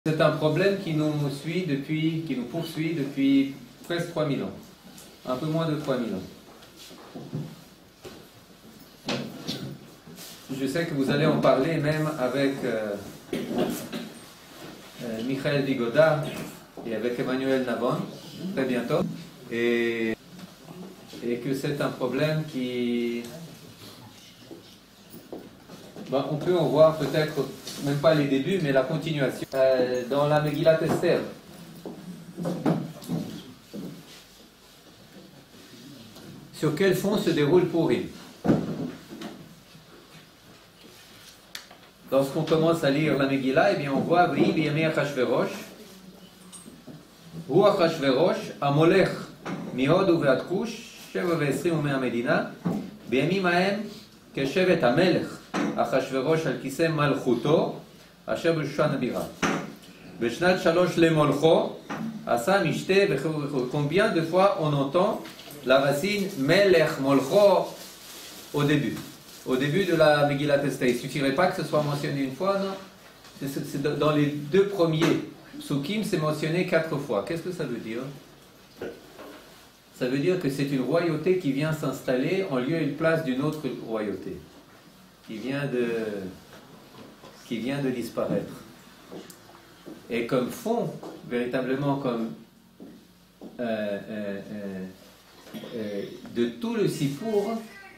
C'est un problème qui nous poursuit depuis presque 3000 ans. Un peu moins de 3000 ans. Je sais que vous allez en parler même avec Michael Vigoda et avec Emmanuel Navon très bientôt. Et que c'est un problème qui... Bon, on peut en voir peut-être, même pas les débuts, mais la continuation. Dans la Megillat Esther. Sur quel fond se déroule Purim? Lorsqu'on commence à lire la Megillah, eh bien on voit V'hi b'yamei Achashverosh, Hu Achashverosh, Amolech, Mihod uve'ad Kush, 27 ומאה המדינה, בימים ההם כשבט המלך אחשוורוש על כיסא מלכותו אשר בשושן הבירה. בשנת 3 למולכו עשה משתה וכו'. Combien de fois on entend la racine melech molcho au début de la Megillat Esther? Il ne suffirait pas que ce soit mentionné une fois, non? Dans les deux premiers psukim, c'est mentionné 4 fois. Qu'est-ce que ça veut dire? Ça veut dire que c'est une royauté qui vient s'installer en lieu et place d'une autre royauté, qui vient de disparaître. Et comme fond, véritablement comme de tout le sipour,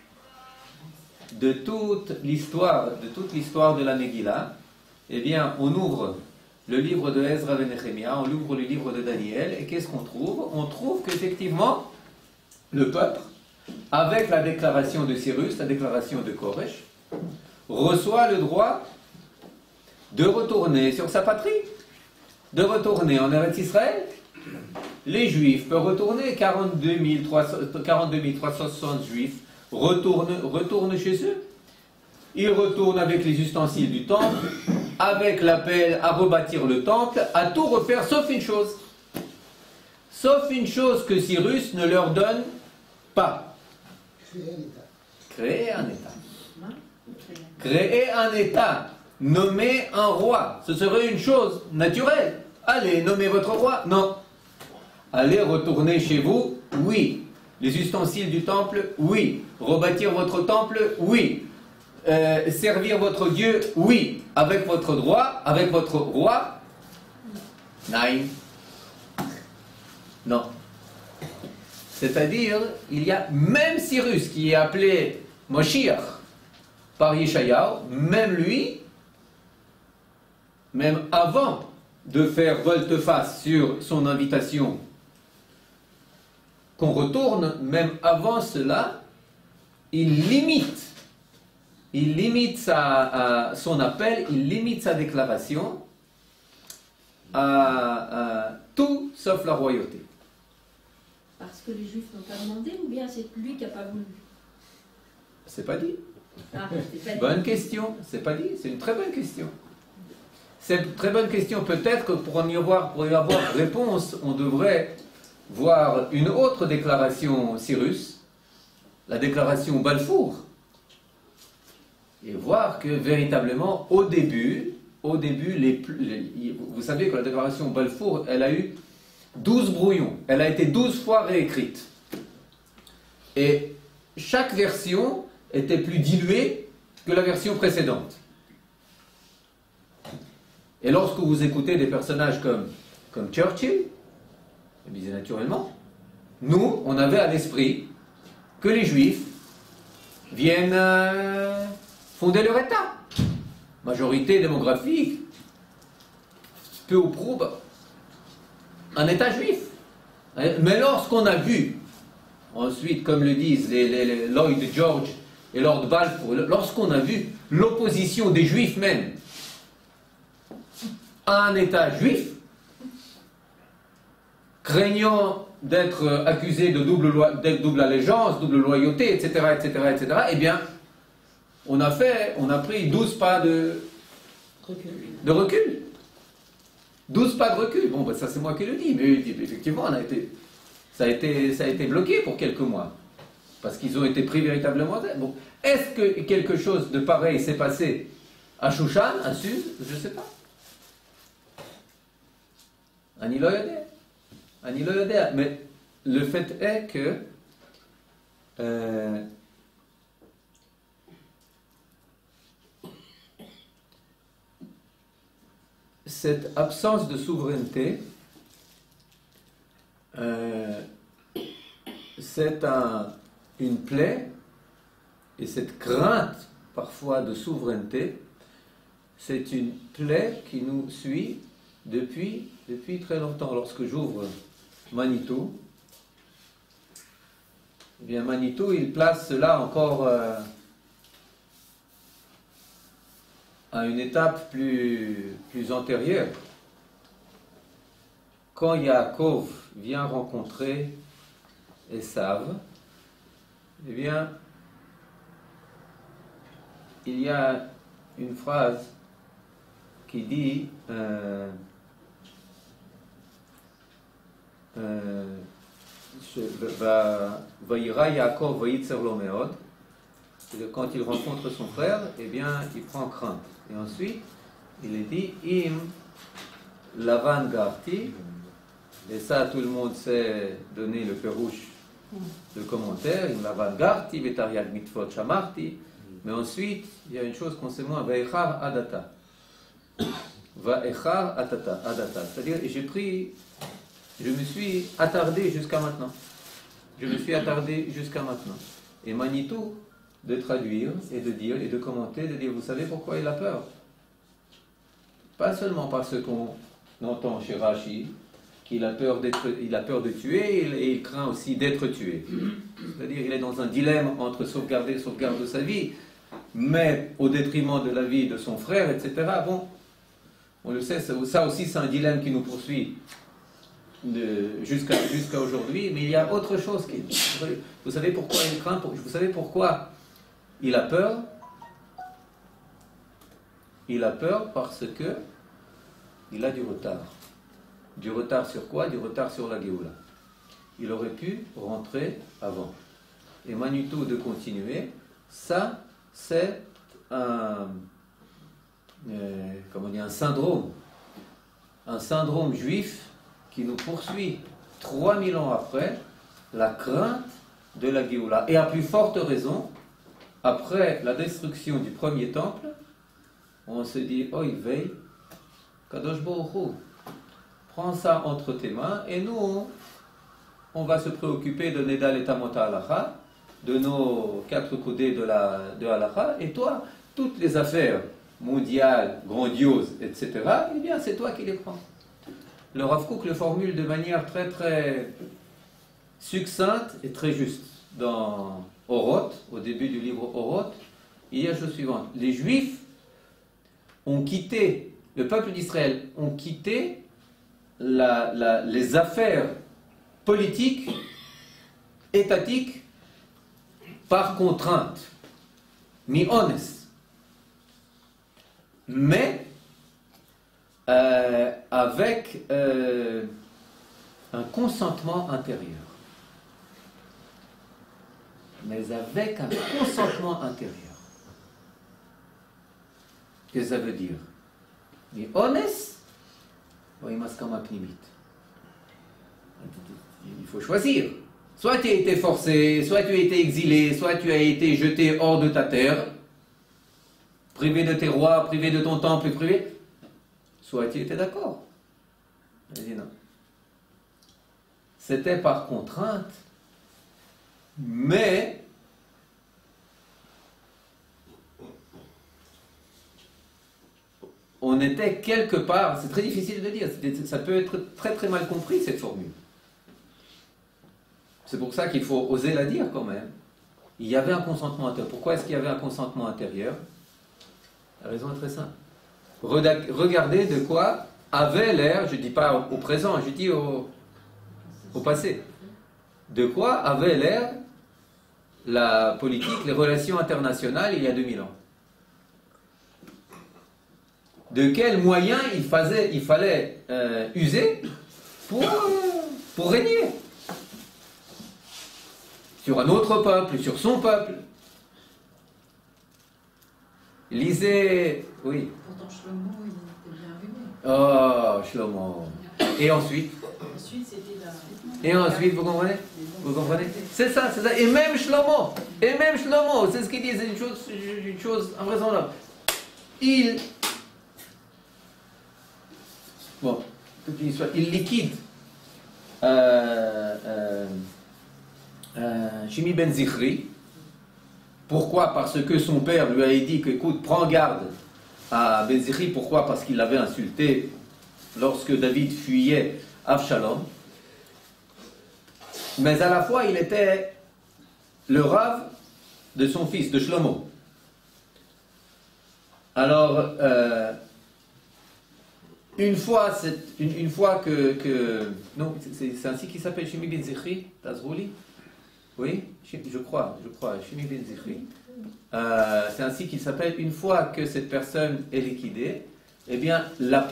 de toute l'histoire de la Megillah, eh bien, on ouvre le livre de Ezra et Nehemia, on ouvre le livre de Daniel, et qu'est-ce qu'on trouve? On trouve qu'effectivement, le peuple, avec la déclaration de Cyrus, la déclaration de Koresh, reçoit le droit de retourner sur sa patrie, de retourner en Eretz Israël. Les Juifs peuvent retourner, 42 360 Juifs retournent chez eux. Ils retournent avec les ustensiles du temple, avec l'appel à rebâtir le temple, à tout refaire, sauf une chose. Sauf une chose que Cyrus ne leur donne pas. Créer un État. Créer un État. Nommer un roi. Ce serait une chose naturelle. Allez, nommez votre roi. Non. Allez retourner chez vous. Oui. Les ustensiles du temple. Oui. Rebâtir votre temple. Oui. Servir votre Dieu. Oui. Avec votre droit. Avec votre roi. Nein. Non. C'est-à-dire, il y a même Cyrus qui est appelé Moshiach par Yeshayahu, même lui, même avant de faire volte-face sur son invitation qu'on retourne, même avant cela, il limite son appel, il limite sa déclaration à tout sauf la royauté. Parce que les Juifs n'ont pas demandé, ou bien c'est lui qui n'a pas voulu? C'est pas dit. Ah, c'est pas dit. Bonne question, c'est pas dit, c'est une très bonne question. C'est une très bonne question. Peut-être que pour y avoir réponse, on devrait voir une autre déclaration Cyrus, la déclaration Balfour, et voir que véritablement, au début, vous savez que la déclaration Balfour, elle a eu 12 brouillons, elle a été 12 fois réécrite. Et chaque version était plus diluée que la version précédente. Et lorsque vous écoutez des personnages comme Churchill, eh bien naturellement, nous, on avait à l'esprit que les Juifs viennent fonder leur État. Majorité démographique, peu ou prou, un État juif. Mais lorsqu'on a vu, ensuite, comme le disent les Lloyd George et Lord Balfour, lorsqu'on a vu l'opposition des Juifs même à un État juif, craignant d'être accusé de double allégeance, double loyauté, etc., eh bien, on a pris 12 pas de recul. 12 pas de recul. Bon, ben, ça c'est moi qui le dis, mais effectivement, ça a été bloqué pour quelques mois. Parce qu'ils ont été pris véritablement. Bon, est-ce que quelque chose de pareil s'est passé à Shushan, à Suz? Je ne sais pas. אני לא יודע. אני לא יודע. Mais le fait est que cette absence de souveraineté, c'est une plaie, et cette crainte parfois de souveraineté, c'est une plaie qui nous suit depuis très longtemps. Lorsque j'ouvre Manitou, eh bien Manitou, il place cela encore à une étape plus antérieure. Quand Yaakov vient rencontrer Esav, eh bien, il y a une phrase qui dit Vayira Yaakov vayitzer lo meod. Quand il rencontre son frère, eh bien, il prend crainte. Et ensuite, il est dit Im Lavan Garti. Et ça, tout le monde sait donner le perouche de commentaire. Im Lavan Garti, Vetariad Mitvot Shamarti. Mais ensuite, il y a une chose qu'on sait moins, Vaechar Adata. Vaechar Adata. C'est-à-dire, je me suis attardé jusqu'à maintenant. Et Manitou, de traduire et de dire et de commenter, de dire, vous savez pourquoi il a peur? Pas seulement parce qu'on entend chez Rashi qu'il a peur de tuer, et il craint aussi d'être tué. C'est-à-dire, il est dans un dilemme entre sauvegarder sa vie, mais au détriment de la vie de son frère, etc. Bon, on le sait, ça aussi c'est un dilemme qui nous poursuit jusqu'à aujourd'hui, mais il y a autre chose. Vous savez pourquoi il craint? Vous savez pourquoi il a peur? Il a peur parce que il a du retard. Du retard sur quoi? Du retard sur la Géoula. Il aurait pu rentrer avant. Et Manitou de continuer, ça c'est un syndrome juif qui nous poursuit 3000 ans après, la crainte de la Géoula. Et à plus forte raison, après la destruction du premier temple, on se dit, Oy vey, Kadosh Baruch Hu, prends ça entre tes mains, et nous, on va se préoccuper de Nedal et Tamota Halacha, de nos 4 coudées de Halacha, et toi, toutes les affaires mondiales, grandioses, etc., eh bien, c'est toi qui les prends. Le Rav Kook le formule de manière très très succincte et très juste. Dans Oroth, au début du livre Oroth, il y a la chose suivante. Les Juifs ont quitté, le peuple d'Israël ont quitté les affaires politiques, étatiques, par contrainte, mi honest. Mais avec un consentement intérieur. Mais avec un consentement intérieur. Qu'est-ce que ça veut dire? Mais honnête, il faut choisir. Soit tu as été forcé, soit tu as été exilé, soit tu as été jeté hors de ta terre, privé de tes rois, privé de ton temple, privé. Soit tu étais d'accord. Elle dit non. C'était par contrainte, mais on était quelque part, c'est très difficile de dire, ça peut être très très mal compris cette formule. C'est pour ça qu'il faut oser la dire quand même. Il y avait un consentement intérieur. Pourquoi est-ce qu'il y avait un consentement intérieur? La raison est très simple. Regardez de quoi avait l'air, je ne dis pas au présent, je dis au passé. De quoi avait l'air la politique, les relations internationales il y a 2000 ans. De quels moyens il fallait user pour régner sur un autre peuple, sur son peuple. Lisez, oui. Pourtant Shlomo, il était bien arrivé. Oh, Shlomo. Et ensuite, Ensuite, c'était la... et ensuite, vous comprenez? Vous comprenez? C'est ça, c'est ça. Et même Shlomo, c'est ce qu'il dit, c'est une chose invraisemblable. Il liquide Shimi ben Zichri. Pourquoi? Parce que son père lui a dit qu'écoute, prends garde à Ben Zichri. Pourquoi? Parce qu'il l'avait insulté lorsque David fuyait Avshalom. Mais à la fois, il était le rave de son fils, de Shlomo. Alors, une fois que non, c'est ainsi qu'il s'appelle Shimi ben Zichri, Tazrouli. Oui, je crois, Shimi ben Zichri. C'est ainsi qu'il s'appelle. Une fois que cette personne est liquidée, eh bien, la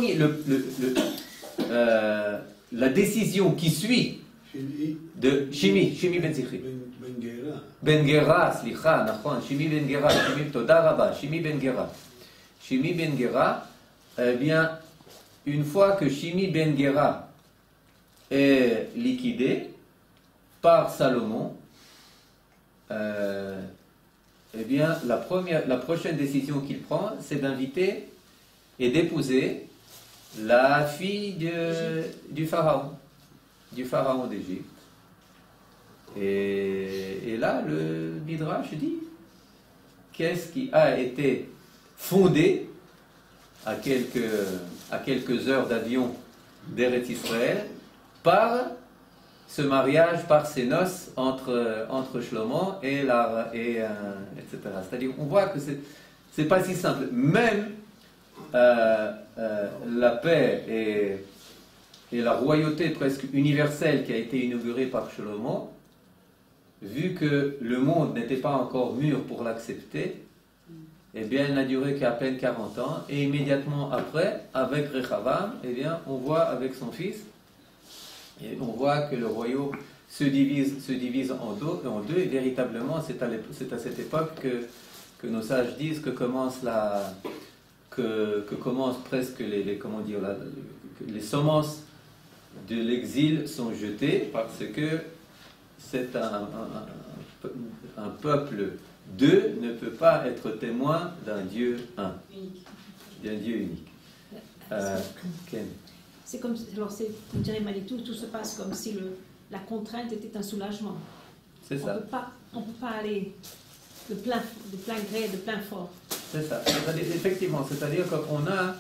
décision qui suit de Shimi ben Zichri. Ben Gera, slicha, nachon, Shimi ben Gera, Shimi Toda Rabba, Shimi ben Gera. Shimi ben Gera, eh bien, une fois que Shimi ben Gera est liquidé par Salomon, eh bien, la prochaine décision qu'il prend, c'est d'inviter et d'épouser la fille du pharaon d'Égypte. Et là, le Midrash dit qu'est-ce qui a été fondé à quelques heures d'avion d'Eretz Israël par ce mariage, par ces noces entre Shlomo et etc. C'est-à-dire, on voit que c'est pas si simple. Même la paix et la royauté presque universelle qui a été inaugurée par Shlomo, vu que le monde n'était pas encore mûr pour l'accepter, eh bien, elle n'a duré qu'à peine 40 ans, et immédiatement après, avec Rechavam, eh bien, on voit avec son fils, et on voit que le royaume se divise en deux, et véritablement, c'est à cette époque que nos sages disent que commence presque les semences de l'exil sont jetées, parce que c'est un peuple deux ne peut pas être témoin d'un Dieu un, d'un Dieu unique. Ken. C'est comme, alors on dirait Manitou, tout se passe comme si la contrainte était un soulagement. C'est ça. On peut pas aller de plein gré, de plein fort. C'est ça. Effectivement, c'est-à-dire qu'on a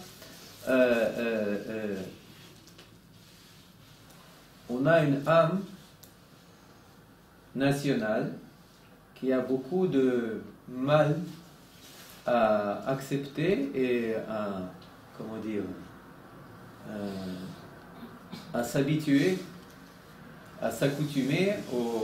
on a une âme nationale qui a beaucoup de mal à accepter et à s'habituer, à s'accoutumer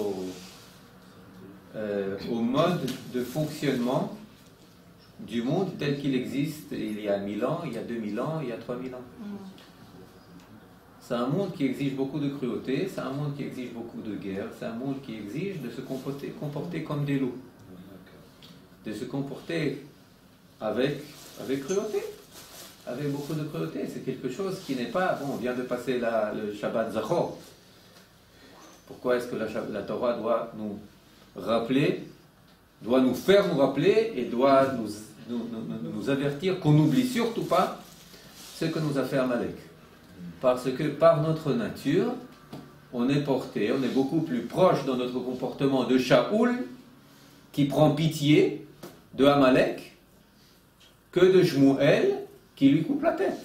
au mode de fonctionnement du monde tel qu'il existe il y a 1000 ans, il y a 2000 ans, il y a 3000 ans. C'est un monde qui exige beaucoup de cruauté, c'est un monde qui exige beaucoup de guerre, c'est un monde qui exige de se comporter comme des loups, de se comporter avec cruauté, avec beaucoup de cruauté. C'est quelque chose qui n'est pas... Bon, on vient de passer le Shabbat Zachor. Pourquoi est-ce que la Torah doit nous rappeler, doit nous faire nous rappeler et doit nous avertir qu'on n'oublie surtout pas ce que nous a fait Amalek? Parce que par notre nature, on est beaucoup plus proche dans notre comportement de Shaoul, qui prend pitié de Amalek, que de Shmuel, qui lui coupe la tête.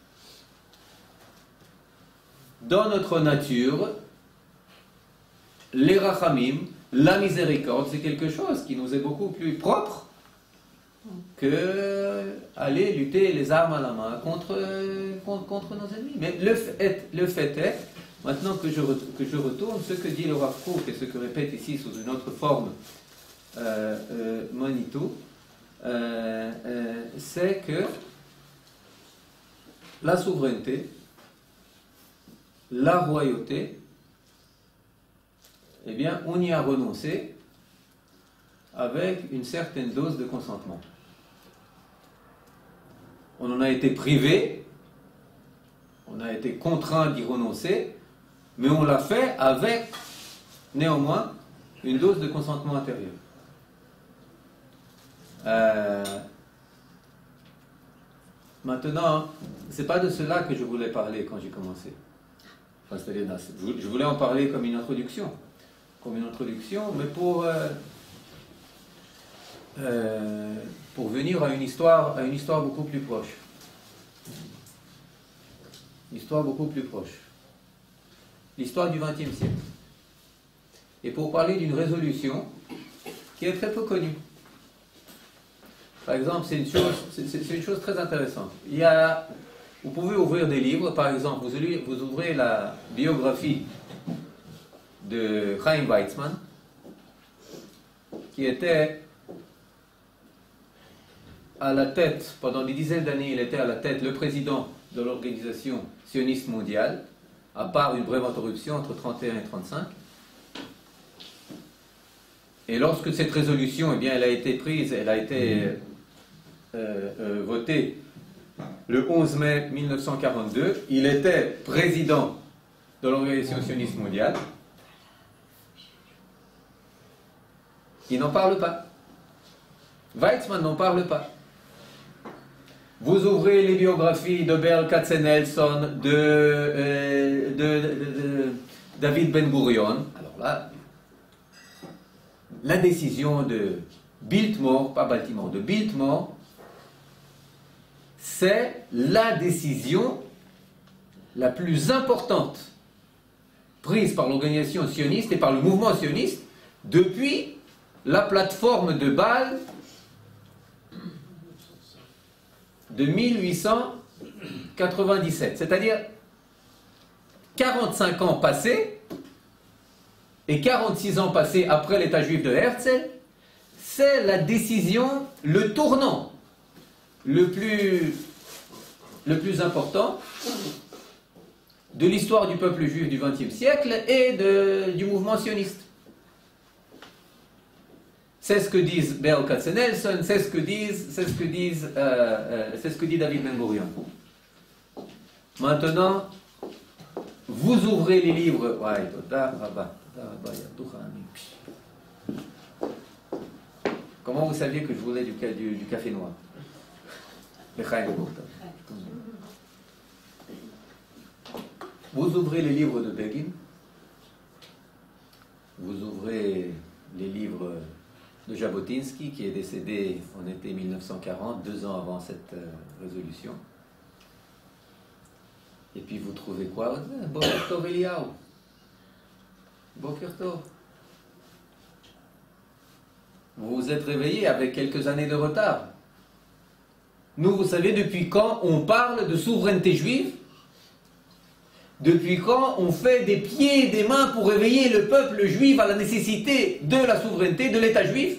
Dans notre nature, les rachamim, la miséricorde, c'est quelque chose qui nous est beaucoup plus propre que aller lutter les armes à la main contre nos ennemis. Mais le fait est, maintenant que je retourne, ce que dit le Rav Kook et ce que répète ici sous une autre forme Manitou, c'est que la souveraineté, la royauté, eh bien, on y a renoncé avec une certaine dose de consentement. On en a été privé, On a été contraint d'y renoncer, mais on l'a fait avec, néanmoins, une dose de consentement intérieur. Maintenant, c'est pas de cela que je voulais parler quand j'ai commencé. Enfin, c'est-à-dire, je voulais en parler comme une introduction, mais pour venir à une histoire beaucoup plus proche. Une histoire beaucoup plus proche. L'histoire du XXe siècle. Et pour parler d'une résolution qui est très peu connue. Par exemple, c'est une chose très intéressante. Vous pouvez ouvrir des livres, par exemple, vous ouvrez la biographie de Chaim Weizmann, qui était à la tête, pendant des dizaines d'années, il était à la tête, le président de l'organisation sioniste mondiale, à part une brève interruption entre 31 et 35. Et lorsque cette résolution, eh bien, elle a été prise, elle a été votée le 11 mai 1942, il était président de l'organisation sioniste mondiale. Il n'en parle pas. Weizmann n'en parle pas. Vous ouvrez les biographies de Berl Katzenelson, de David Ben Gurion. Alors là, la décision de Biltmore, pas Baltimore, de Biltmore, c'est la décision la plus importante prise par l'organisation sioniste et par le mouvement sioniste depuis la plateforme de Bâle de 1897, c'est-à-dire 45 ans passés et 46 ans passés après l'État juif de Herzl, c'est la décision, le tournant le plus important de l'histoire du peuple juif du XXe siècle et du mouvement sioniste. C'est ce que disent Berl Katzenelson, c'est ce que dit David Ben Gurion. Maintenant, vous ouvrez les livres. Comment vous saviez que je voulais du café noir? Vous ouvrez les livres de Begin, vous ouvrez les livres de Jabotinsky, qui est décédé en été 1940, 2 ans avant cette résolution. Et puis vous trouvez quoi? Boker Tov Eliyahu. Boker Tov. Vous vous êtes réveillé avec quelques années de retard. Nous, vous savez, depuis quand on parle de souveraineté juive? Depuis quand on fait des pieds et des mains pour réveiller le peuple juif à la nécessité de la souveraineté de l'État juif?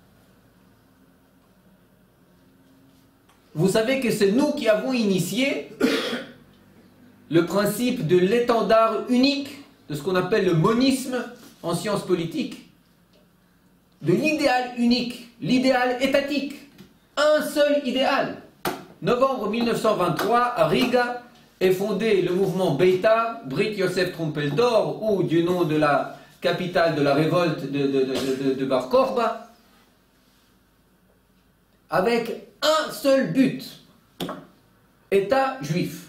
Vous savez que c'est nous qui avons initié le principe de l'étendard unique, de ce qu'on appelle le monisme en sciences politiques, de l'idéal unique, l'idéal étatique, un seul idéal. Novembre 1923, à Riga, est fondé le mouvement Beitar, Brit Yosef Trumpeldor, ou du nom de la capitale de la révolte de Bar Korba, avec un seul but, État juif,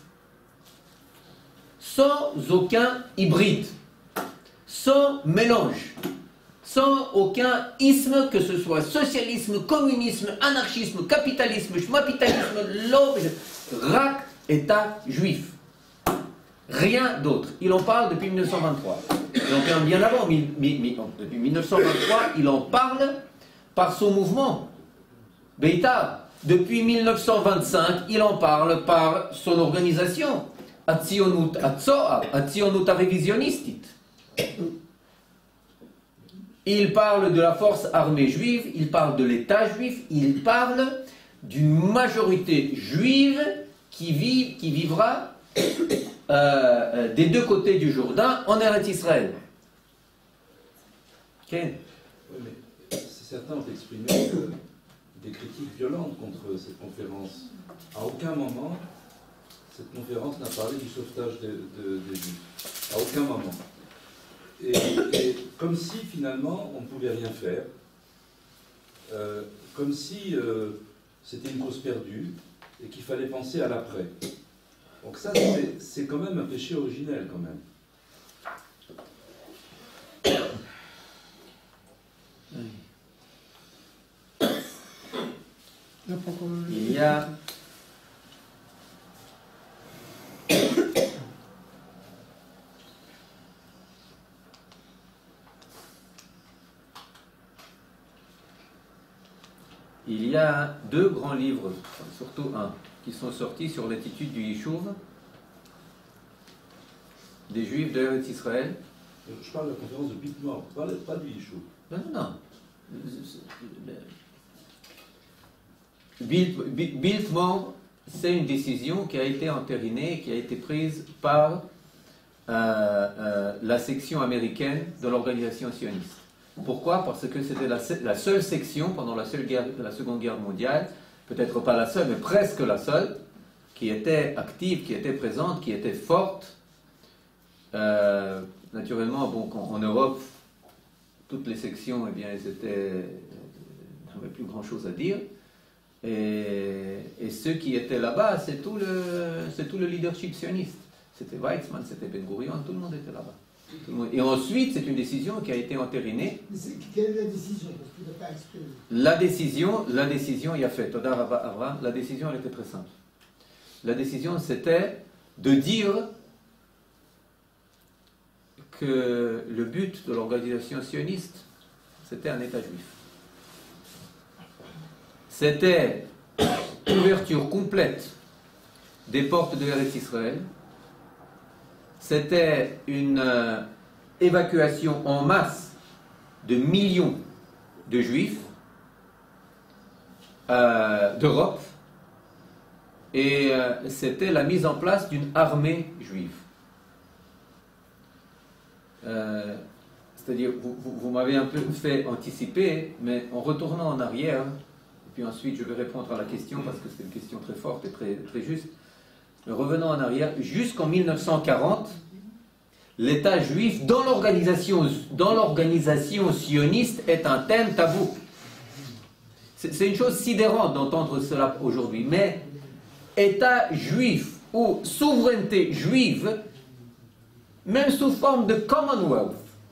sans aucun hybride, sans mélange, sans aucun isme, que ce soit socialisme, communisme, anarchisme, capitalisme, schmapitalisme, l'objet, rak, État juif. Rien d'autre. Il en parle depuis 1923. Il en parle bien avant, depuis 1923, il en parle par son mouvement. Beitar. Depuis 1925, il en parle par son organisation. Atzionut Atzoar, Atzionut Revisionistit. Il parle de la force armée juive, il parle de l'État juif, il parle d'une majorité juive qui vivra des deux côtés du Jourdain en Eretz Israël. Okay. Oui, mais certains ont exprimé des critiques violentes contre cette conférence. À aucun moment, cette conférence n'a parlé du sauvetage des Juifs. À aucun moment. Et comme si finalement on ne pouvait rien faire, comme si c'était une cause perdue et qu'il fallait penser à l'après. Donc ça, c'est quand même un péché originel quand même. Il y a deux grands livres, surtout un, qui sont sortis sur l'attitude du Yishuv des Juifs de Eretz Israël. Je parle de la conférence de Biltmore, pas du Yishuv. Non. Biltmore, c'est une décision qui a été entérinée, qui a été prise par la section américaine de l'organisation sioniste. Pourquoi? Parce que c'était la seule section pendant la Seconde Guerre mondiale, peut-être pas la seule, mais presque la seule, qui était active, qui était présente, qui était forte. Naturellement, bon, en Europe, toutes les sections, eh bien, n'avaient plus grand-chose à dire. Et ceux qui étaient là-bas, c'est tout le leadership sioniste. C'était Weizmann, c'était Ben Gurion, tout le monde était là-bas. Et ensuite, c'est une décision qui a été entérinée. Mais quelle est la décision? Parce qu'il n'a pas exprimé. La décision, il y a fait, Todar Avraham, la décision, elle était très simple. La décision, c'était de dire que le but de l'organisation sioniste, c'était un État juif. C'était l'ouverture complète des portes de Eretz Israël. C'était une évacuation en masse de millions de juifs d'Europe. Et c'était la mise en place d'une armée juive. C'est-à-dire, vous m'avez un peu fait anticiper, mais en retournant en arrière, et puis ensuite je vais répondre à la question parce que c'est une question très forte et très, très juste. Revenons en arrière, jusqu'en 1940, l'État juif dans l'organisation sioniste est un thème tabou. C'est une chose sidérante d'entendre cela aujourd'hui, mais État juif ou souveraineté juive, même sous forme de Commonwealth,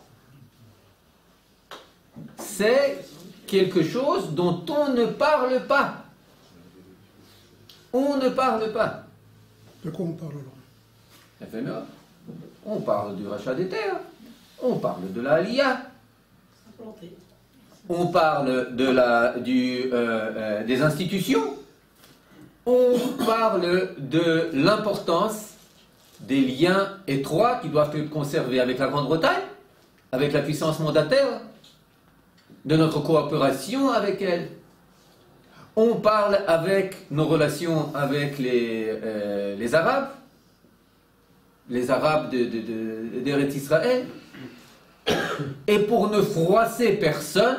c'est quelque chose dont on ne parle pas. On ne parle pas. De quoi on parle alors? FME. On parle du rachat des terres, on parle de la Aliyah, on parle des institutions, on parle de l'importance des liens étroits qui doivent être conservés avec la Grande-Bretagne, avec la puissance mandataire, de notre coopération avec elle. On parle avec nos relations avec les Arabes, d'Eretz Israël. Et pour ne froisser personne,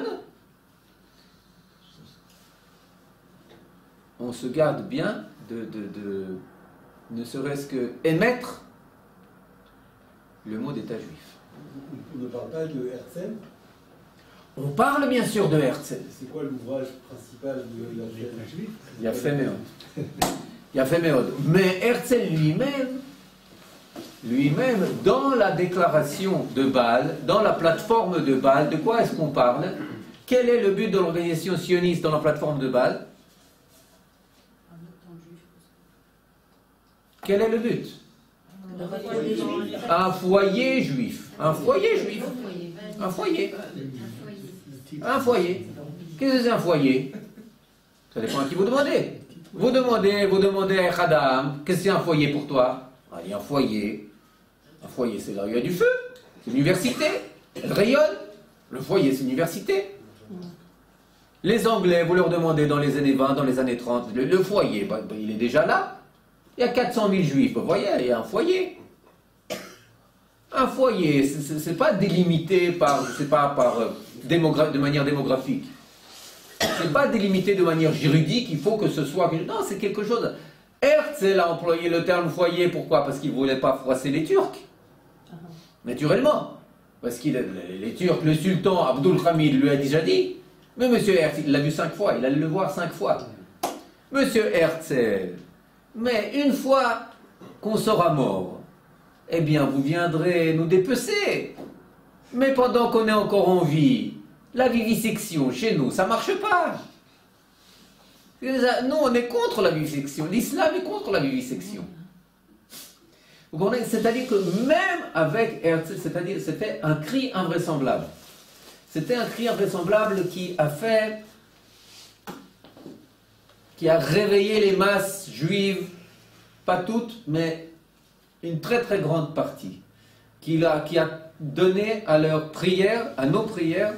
on se garde bien de ne serait-ce que émettre le mot d'État juif. On ne parle pas de Herzl? On parle bien sûr de Herzl. C'est quoi l'ouvrage principal de l'État juif? Il y a fait méode. Mais Herzl lui-même, dans la déclaration de Bâle, dans la plateforme de Bâle, de quoi est-ce qu'on parle? Quel est le but de l'organisation sioniste dans la plateforme de Bâle? Quel est le but? Un foyer juif. Un foyer juif. Un foyer. Un foyer. Qu'est-ce que c'est un foyer? Ça dépend à qui vous demandez. Vous demandez à Khadam, qu'est-ce que c'est un foyer pour toi? Ah, il y a un foyer. Un foyer, c'est là où il y a du feu. C'est l'université. Elle rayonne. Le foyer, c'est l'université. Les Anglais, vous leur demandez dans les années 20, dans les années 30, le foyer, il est déjà là. Il y a 400 000 juifs. Vous voyez, il y a un foyer. Un foyer, c'est pas délimité de manière démographique. C'est pas délimité de manière juridique, il faut que ce soit... Non, c'est quelque chose... Herzl a employé le terme foyer, pourquoi? Parce qu'il ne voulait pas froisser les Turcs. Naturellement. Parce que les Turcs, le sultan Abdul Hamid lui a déjà dit. Mais monsieur Herzl, il l'a vu 5 fois, il allait le voir 5 fois. Monsieur Herzl, mais une fois qu'on sera mort, eh bien vous viendrez nous dépecer. Mais pendant qu'on est encore en vie, la vivisection chez nous, ça ne marche pas. Nous, on est contre la vivisection. L'islam est contre la vivisection. Vous comprenez? C'est-à-dire que même avec Herzl, c'est-à-dire c'était un cri invraisemblable. C'était un cri invraisemblable qui a réveillé les masses juives, pas toutes, mais une très très grande partie, qui a donné à leurs prières, à nos prières,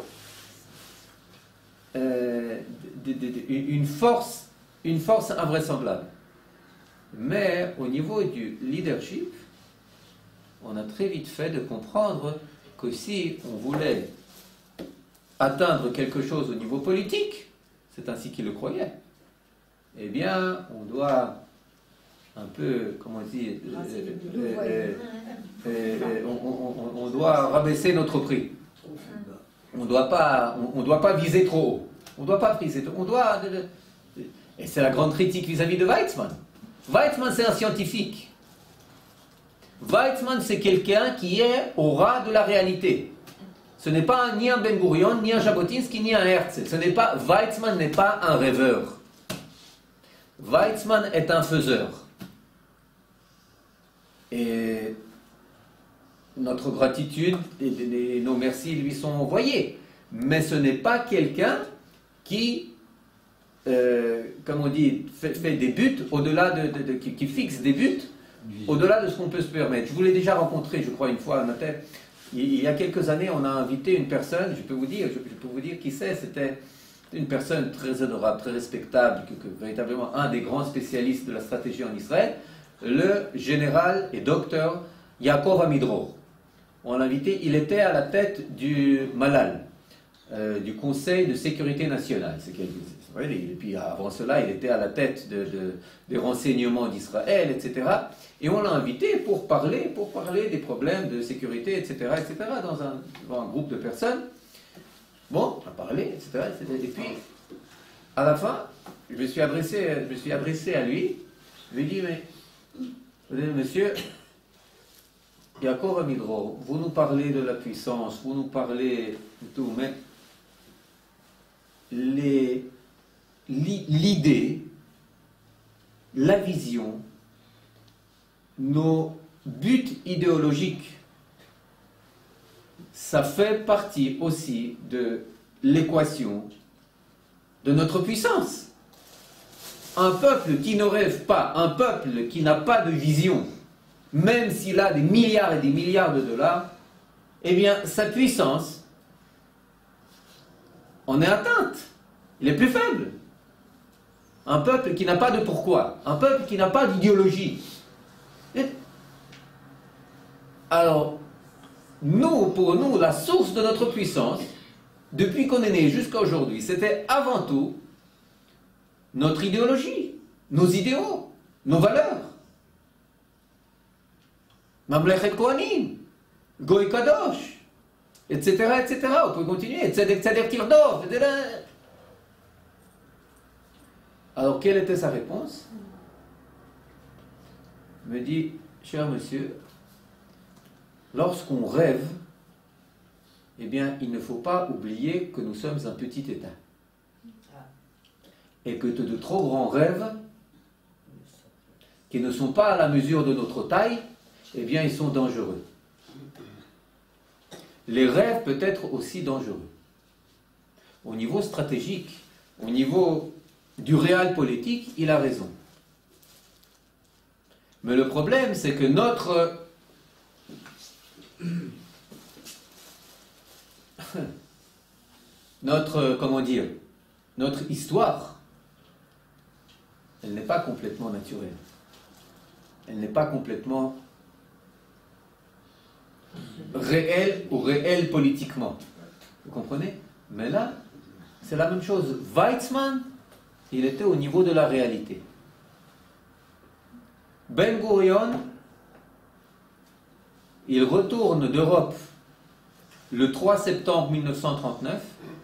une force invraisemblable. Mais au niveau du leadership, on a très vite fait de comprendre que si on voulait atteindre quelque chose au niveau politique, c'est ainsi qu'ils le croyaient, eh bien, on doit un peu, comment dire, on doit rabaisser notre prix. On ne doit pas viser trop haut. On ne doit pas viser trop haut. Et c'est la grande critique vis-à-vis de Weizmann. Weizmann, c'est un scientifique. Weizmann, c'est quelqu'un qui est au ras de la réalité. Ce n'est pas ni un Ben Gurion, ni un Jabotinsky, ni un Herzl. Weizmann n'est pas un rêveur. Weizmann est un faiseur. Et notre gratitude et nos merci lui sont envoyés. Mais ce n'est pas quelqu'un qui, comme on dit, fait des buts au-delà qui fixe des buts au-delà de ce qu'on peut se permettre. Je vous l'ai déjà rencontré, je crois, une fois à ma tête. Il y a quelques années, on a invité une personne, je peux vous dire qui c'est, c'était une personne très honorable, très respectable, véritablement un des grands spécialistes de la stratégie en Israël, le général et docteur Yaakov Amidror. On l'a invité, il était à la tête du Malal, du Conseil de sécurité nationale. Et puis avant cela, il était à la tête des renseignements d'Israël, etc. Et on l'a invité pour parler des problèmes de sécurité, etc., dans un groupe de personnes. Bon, on a parlé, etc. Et puis, à la fin, je me suis adressé à lui. Je lui ai dit, mais, monsieur, Yaakov Amidror, vous nous parlez de la puissance, vous nous parlez de tout, mais l'idée, la vision, nos buts idéologiques, ça fait partie aussi de l'équation de notre puissance. Un peuple qui ne rêve pas, un peuple qui n'a pas de vision, même s'il a des milliards et des milliards de dollars, eh bien, sa puissance en est atteinte. Il est plus faible. Un peuple qui n'a pas de pourquoi, un peuple qui n'a pas d'idéologie. Alors, pour nous, la source de notre puissance, depuis qu'on est né jusqu'à aujourd'hui, c'était avant tout notre idéologie, nos idéaux, nos valeurs. Mamlechet Kohanim, Goy Kadosh, etc., etc. On peut continuer. Tzedek Tirdov, etc. Alors, quelle était sa réponse? Il me dit, cher monsieur, lorsqu'on rêve, eh bien, il ne faut pas oublier que nous sommes un petit État. Et que de trop grands rêves, qui ne sont pas à la mesure de notre taille, eh bien, ils sont dangereux. Les rêves peuvent être aussi dangereux. Au niveau stratégique, au niveau du réel politique, il a raison. Mais le problème, c'est que notre histoire, elle n'est pas complètement naturelle. Elle n'est pas complètement réelle ou réelle politiquement. Vous comprenez? Mais là, c'est la même chose. Weizmann, il était au niveau de la réalité. Ben Gurion, il retourne d'Europe le 3 septembre 1939.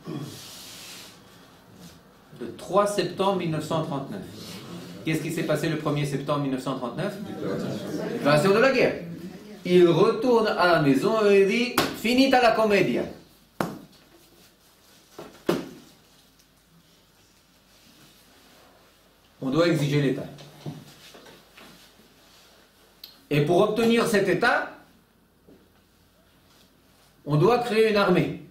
Le 3 septembre 1939. Qu'est-ce qui s'est passé le 1er septembre 1939? Déclaration de la guerre. Il retourne à la maison et dit « Finita la commedia ». On doit exiger l'État. Et pour obtenir cet État, on doit créer une armée.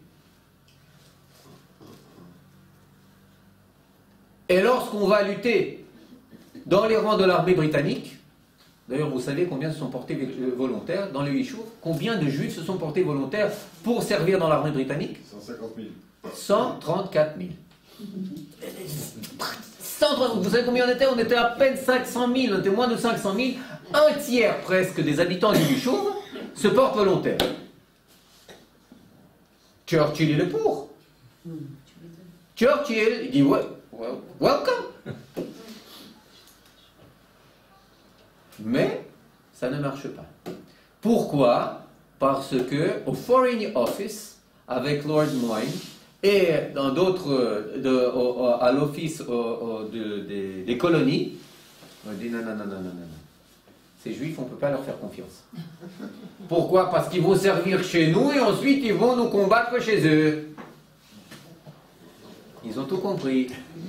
Et lorsqu'on va lutter dans les rangs de l'armée britannique, d'ailleurs vous savez combien se sont portés volontaires dans les Yishuv, combien de juifs se sont portés volontaires pour servir dans l'armée britannique? 150 000. 134 000. Vous savez combien on était? On était à peine 500 000, on était moins de 500 000. Un tiers presque des habitants du Yishuv se portent volontaires. Churchill il est pour. Churchill, il dit welcome. Mais ça ne marche pas. Pourquoi? Parce que au Foreign Office, avec Lord Moyne, et dans d'autres, à l'office des colonies, on dit non. Ces juifs, on ne peut pas leur faire confiance. Pourquoi? Parce qu'ils vont servir chez nous et ensuite ils vont nous combattre chez eux. Ils ont tout compris.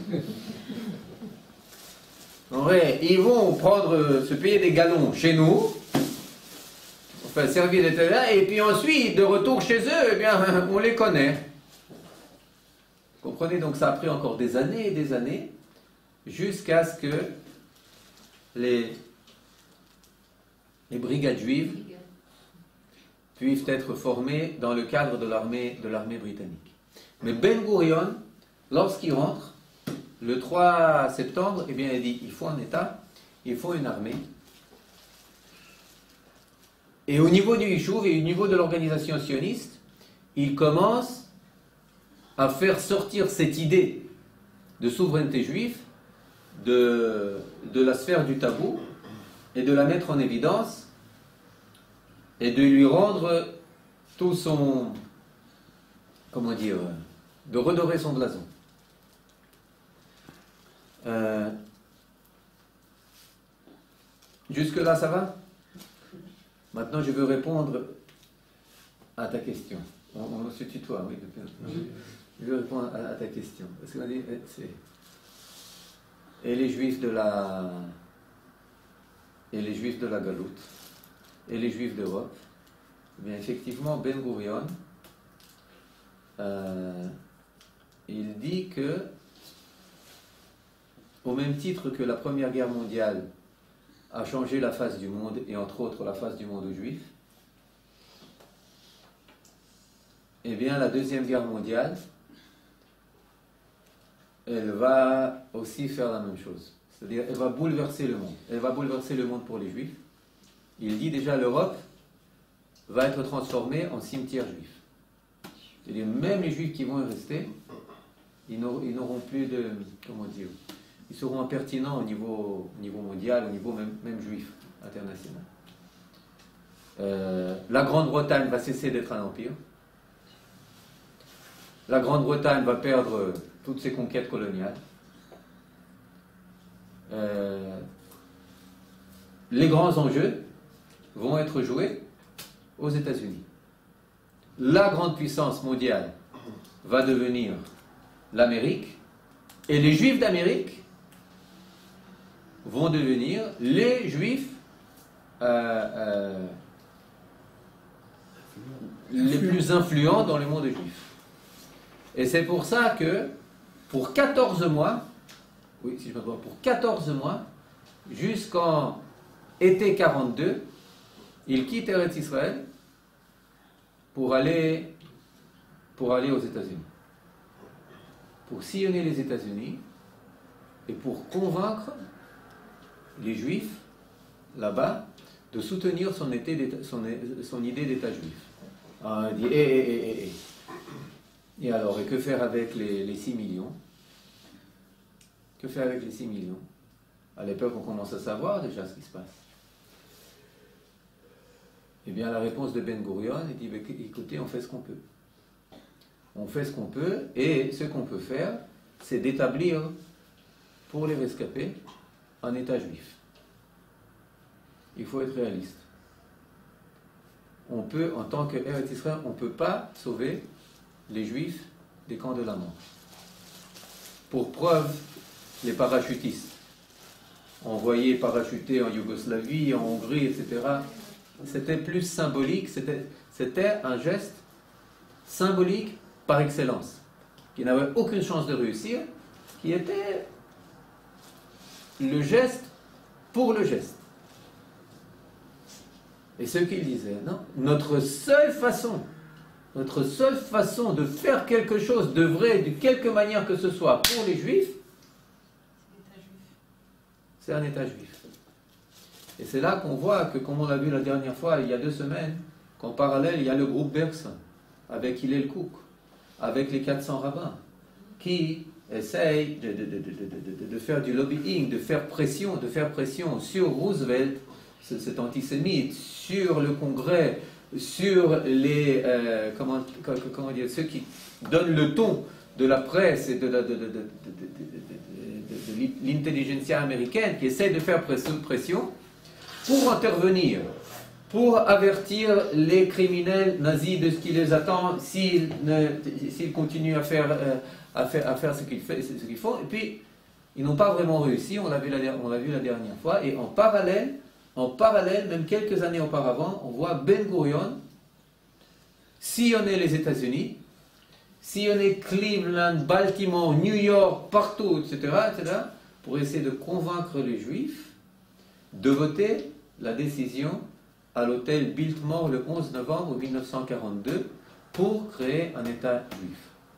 En vrai, ils vont se payer des galons chez nous, enfin servir d'être là, et puis ensuite, de retour chez eux, eh bien, on les connaît. Vous comprenez? Donc ça a pris encore des années et des années, jusqu'à ce que les brigades juives puissent être formées dans le cadre de l'armée britannique. Mais Ben Gurion, lorsqu'il rentre, le 3 septembre, eh bien, il dit, il faut un État, il faut une armée. Et au niveau du Yishuv et au niveau de l'organisation sioniste, il commence à faire sortir cette idée de souveraineté juive de la sphère du tabou et de la mettre en évidence et de lui rendre tout son, comment dire, de redorer son blason. Jusque-là, ça va? Maintenant, je veux répondre à ta question. On se tutoie, oui. Je veux répondre à ta question. Parce qu'on dit, et les Juifs de la Galoute, et les Juifs d'Europe, eh bien effectivement, Ben Gurion, il dit que, au même titre que la Première Guerre mondiale a changé la face du monde, et entre autres la face du monde aux Juifs, eh bien la Deuxième Guerre mondiale, elle va aussi faire la même chose. C'est-à-dire, elle va bouleverser le monde. Elle va bouleverser le monde pour les Juifs. Il dit déjà, l'Europe va être transformée en cimetière juif. C'est-à-dire, même les Juifs qui vont y rester, ils n'auront plus de, comment dire, ils seront impertinents au niveau mondial, au niveau même juif, international. La Grande-Bretagne va cesser d'être un empire. La Grande-Bretagne va perdre toutes ses conquêtes coloniales. Les grands enjeux vont être joués aux États-Unis. La grande puissance mondiale va devenir l'Amérique, et les Juifs d'Amérique vont devenir les Juifs les plus influents dans le monde juif. Et c'est pour ça que pour 14 mois, oui, si je me trompe, pour 14 mois, jusqu'en été 42, il quitte Eretz Israël pour aller aux États-Unis. Pour sillonner les États-Unis et pour convaincre les Juifs là-bas de soutenir son idée d'État juif. Alors, il dit, Et alors, et que faire avec les 6 millions? Que faire avec les 6 millions? À l'époque, on commence à savoir déjà ce qui se passe. Eh bien, la réponse de Ben Gurion, il dit, écoutez, on fait ce qu'on peut. On fait ce qu'on peut, et ce qu'on peut faire, c'est d'établir pour les rescapés un État juif. Il faut être réaliste. On peut, en tant qu'Eretz Israël, on ne peut pas sauver les Juifs des camps de la mort. Pour preuve, les parachutistes, envoyés parachuter en Yougoslavie, en Hongrie, etc., c'était plus symbolique, c'était un geste symbolique par excellence, qui n'avait aucune chance de réussir, qui était le geste pour le geste. Et ce qu'il disait, non, notre seule façon de faire quelque chose de vrai, de quelque manière que ce soit pour les Juifs, c'est un État juif. Et c'est là qu'on voit que, comme on l'a vu la dernière fois, il y a 2 semaines, qu'en parallèle, il y a le groupe Bergson, avec Hillel Kouk, avec les 400 rabbins, qui essayent de faire du lobbying, de faire pression sur Roosevelt, cet antisémite, sur le Congrès, sur les comment dire, ceux qui donnent le ton de la presse et de l'intelligentsia américaine, qui essaie de faire pression pour intervenir, pour avertir les criminels nazis de ce qui les attend s'ils continuent à faire ce qu'ils font. Et puis, ils n'ont pas vraiment réussi, on l'a vu la dernière fois, et en parallèle, même quelques années auparavant, on voit Ben Gurion sillonner les États-Unis, sillonner Cleveland, Baltimore, New York, partout, etc., pour essayer de convaincre les Juifs de voter la décision à l'hôtel Biltmore le 11 novembre 1942 pour créer un État juif.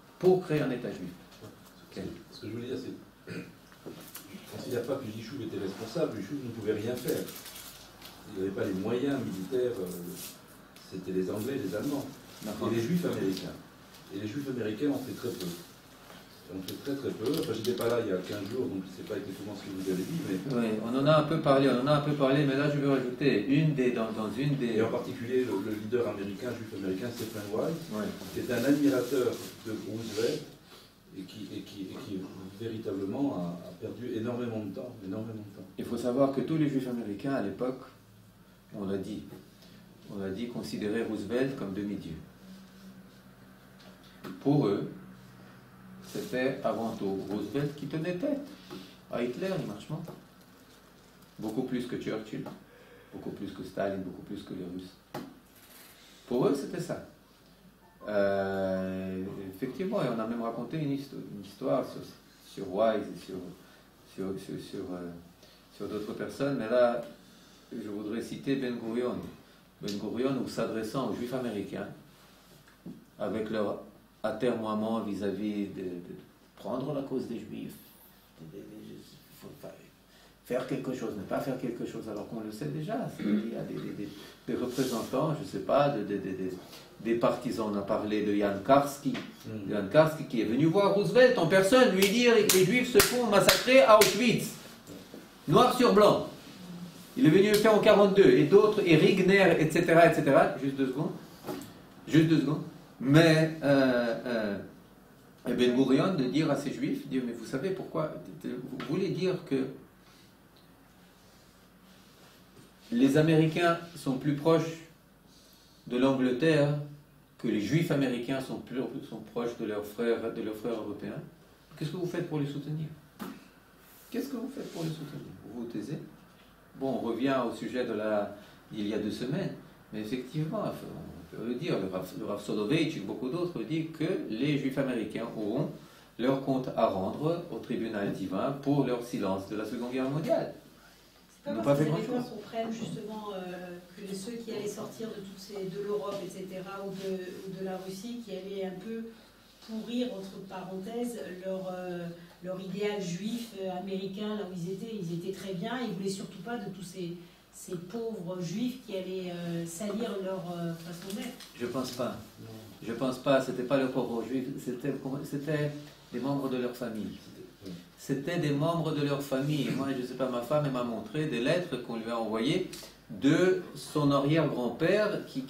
Ce que je voulais dire, c'est je ne considère pas que Yishuv était responsable. Yishuv ne pouvait rien faire. Il n'avait pas les moyens militaires. C'était les Anglais, les Allemands. Et les Juifs américains. Et les Juifs américains ont fait très peu. On fait très peu. Enfin, je n'étais pas là il y a 15 jours, donc je ne sais pas exactement ce que vous avez dit. Mais... Oui, on en a un peu parlé, mais là je veux rajouter dans une des... Et en particulier le leader américain, juif américain, Stephen Wise, qui est un admirateur de Roosevelt et qui véritablement a perdu énormément de temps. Il faut savoir que tous les Juifs américains à l'époque, on l'a dit, considéraient Roosevelt comme demi-dieu. Pour eux, c'était avant tout Roosevelt qui tenait tête à Hitler, franchement. Beaucoup plus que Churchill, beaucoup plus que Staline, beaucoup plus que les Russes. Pour eux, c'était ça. Effectivement, et on a même raconté une histoire sur Wise et sur d'autres personnes, mais là, je voudrais citer Ben Gurion. Ben Gurion, où s'adressant aux Juifs américains, avec leur atermoiement vis-à-vis de prendre la cause des Juifs, faire quelque chose, ne pas faire quelque chose, alors qu'on le sait déjà. Il y a des représentants, je ne sais pas, des partisans. On a parlé de Jan Karski, qui est venu voir Roosevelt en personne, lui dire que les Juifs se font massacrer à Auschwitz, noir sur blanc. Il est venu le faire en 1942, et d'autres, et Rigner, etc. Juste deux secondes. Mais Ben Gurion de dire à ces Juifs, mais vous savez pourquoi, vous voulez dire que les Américains sont plus proches de l'Angleterre que les Juifs américains sont proches de leurs frères européens. Qu'est-ce que vous faites pour les soutenir? Vous vous taisez? Bon, on revient au sujet il y a 2 semaines, mais effectivement, on peut le dire, le Rav Soloveitch et beaucoup d'autres disent que les Juifs américains auront leur compte à rendre au tribunal divin pour leur silence de la Seconde Guerre mondiale. C'est pas parce que les gens comprennent justement que ceux qui allaient sortir de l'Europe, etc., ou de la Russie, qui allaient un peu pourrir, entre parenthèses, leur idéal juif américain, là où ils étaient très bien, ils ne voulaient surtout pas de tous ces pauvres juifs qui allaient salir leur façon d'être. Je pense pas, c'était pas leurs pauvres juifs, c'était des membres de leur famille. C'était des membres de leur famille. Moi, je ne sais pas, ma femme m'a montré des lettres qu'on lui a envoyées de son arrière-grand-père qui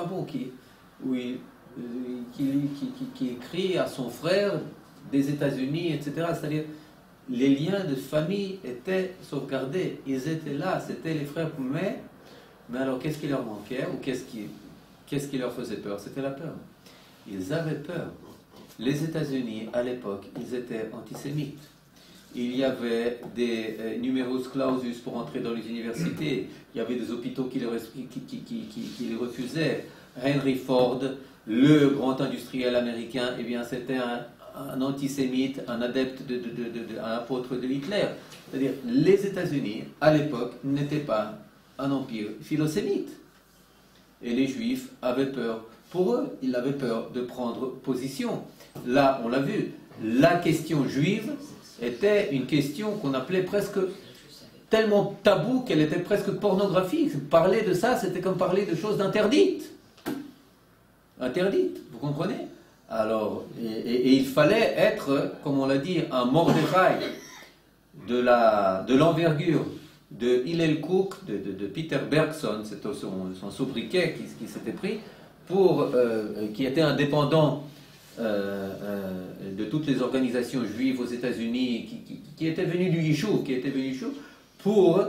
écrit à son frère des États-Unis, etc. C'est-à-dire, les liens de famille étaient sauvegardés, ils étaient là, c'était les frères Poumet, mais alors qu'est-ce qui leur manquait, ou qu'est-ce qui leur faisait peur? C'était la peur. Ils avaient peur. Les États-Unis, à l'époque, ils étaient antisémites. Il y avait des numerus clausus pour entrer dans les universités, il y avait des hôpitaux qui les refusaient. Henry Ford, le grand industriel américain, eh bien c'était un antisémite, un adepte, un apôtre de Hitler. C'est-à-dire, les États-Unis, à l'époque, n'étaient pas un empire philosémite. Et les Juifs avaient peur. Pour eux, ils avaient peur de prendre position. Là, on l'a vu, la question juive était une question qu'on appelait presque tellement taboue qu'elle était presque pornographique. Parler de ça, c'était comme parler de choses interdites. Interdites, vous comprenez? Alors, et il fallait être, comme on l'a dit, un Mordechai de l'envergure de Hillel Kook, de Peter Bergson, c'est son sobriquet qui s'était pris, qui était indépendant de toutes les organisations juives aux États-Unis, qui était venu du Yishuv, pour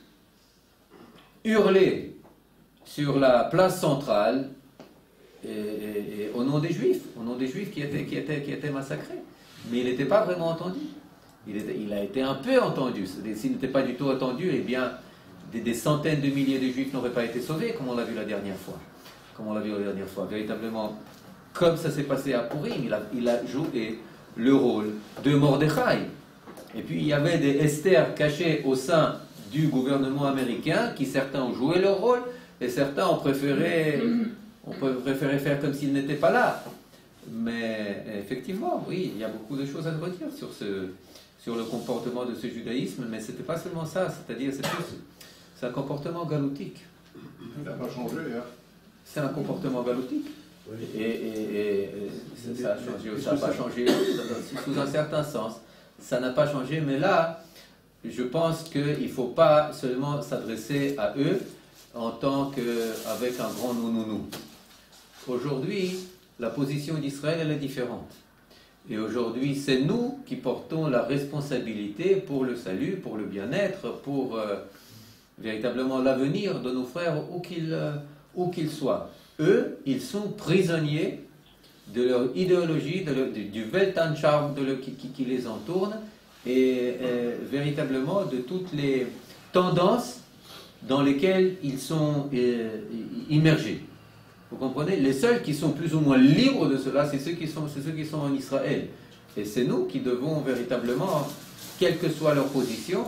hurler sur la place centrale et au nom des Juifs, qui étaient massacrés. Mais il n'était pas vraiment entendu. Il a été un peu entendu. S'il n'était pas du tout entendu, eh bien, des centaines de milliers de Juifs n'auraient pas été sauvés, comme on l'a vu la dernière fois. Véritablement, comme ça s'est passé à Purim, il a joué le rôle de Mordechai. Et puis il y avait des Esther cachés au sein du gouvernement américain, qui certains ont joué leur rôle, et certains ont préféré faire comme s'ils n'étaient pas là. Mais effectivement, oui, il y a beaucoup de choses à redire sur le comportement de ce judaïsme, mais ce n'était pas seulement ça, c'est-à-dire c'est un comportement galoutique. Il n'a pas changé, hein. C'est un comportement galoutique. Oui. Et ça n'a pas changé sous un certain sens. Ça n'a pas changé, mais là, je pense qu'il ne faut pas seulement s'adresser à eux avec un grand nous. Aujourd'hui, la position d'Israël, elle est différente. Et aujourd'hui, c'est nous qui portons la responsabilité pour le salut, pour le bien-être, pour véritablement l'avenir de nos frères, où qu'ils soient. Eux, ils sont prisonniers de leur idéologie, du Weltanschauung qui les entoure, et véritablement de toutes les tendances dans lesquelles ils sont immergés. Vous comprenez? Les seuls qui sont plus ou moins libres de cela, c'est ceux qui sont en Israël. Et c'est nous qui devons véritablement, quelle que soit leur position,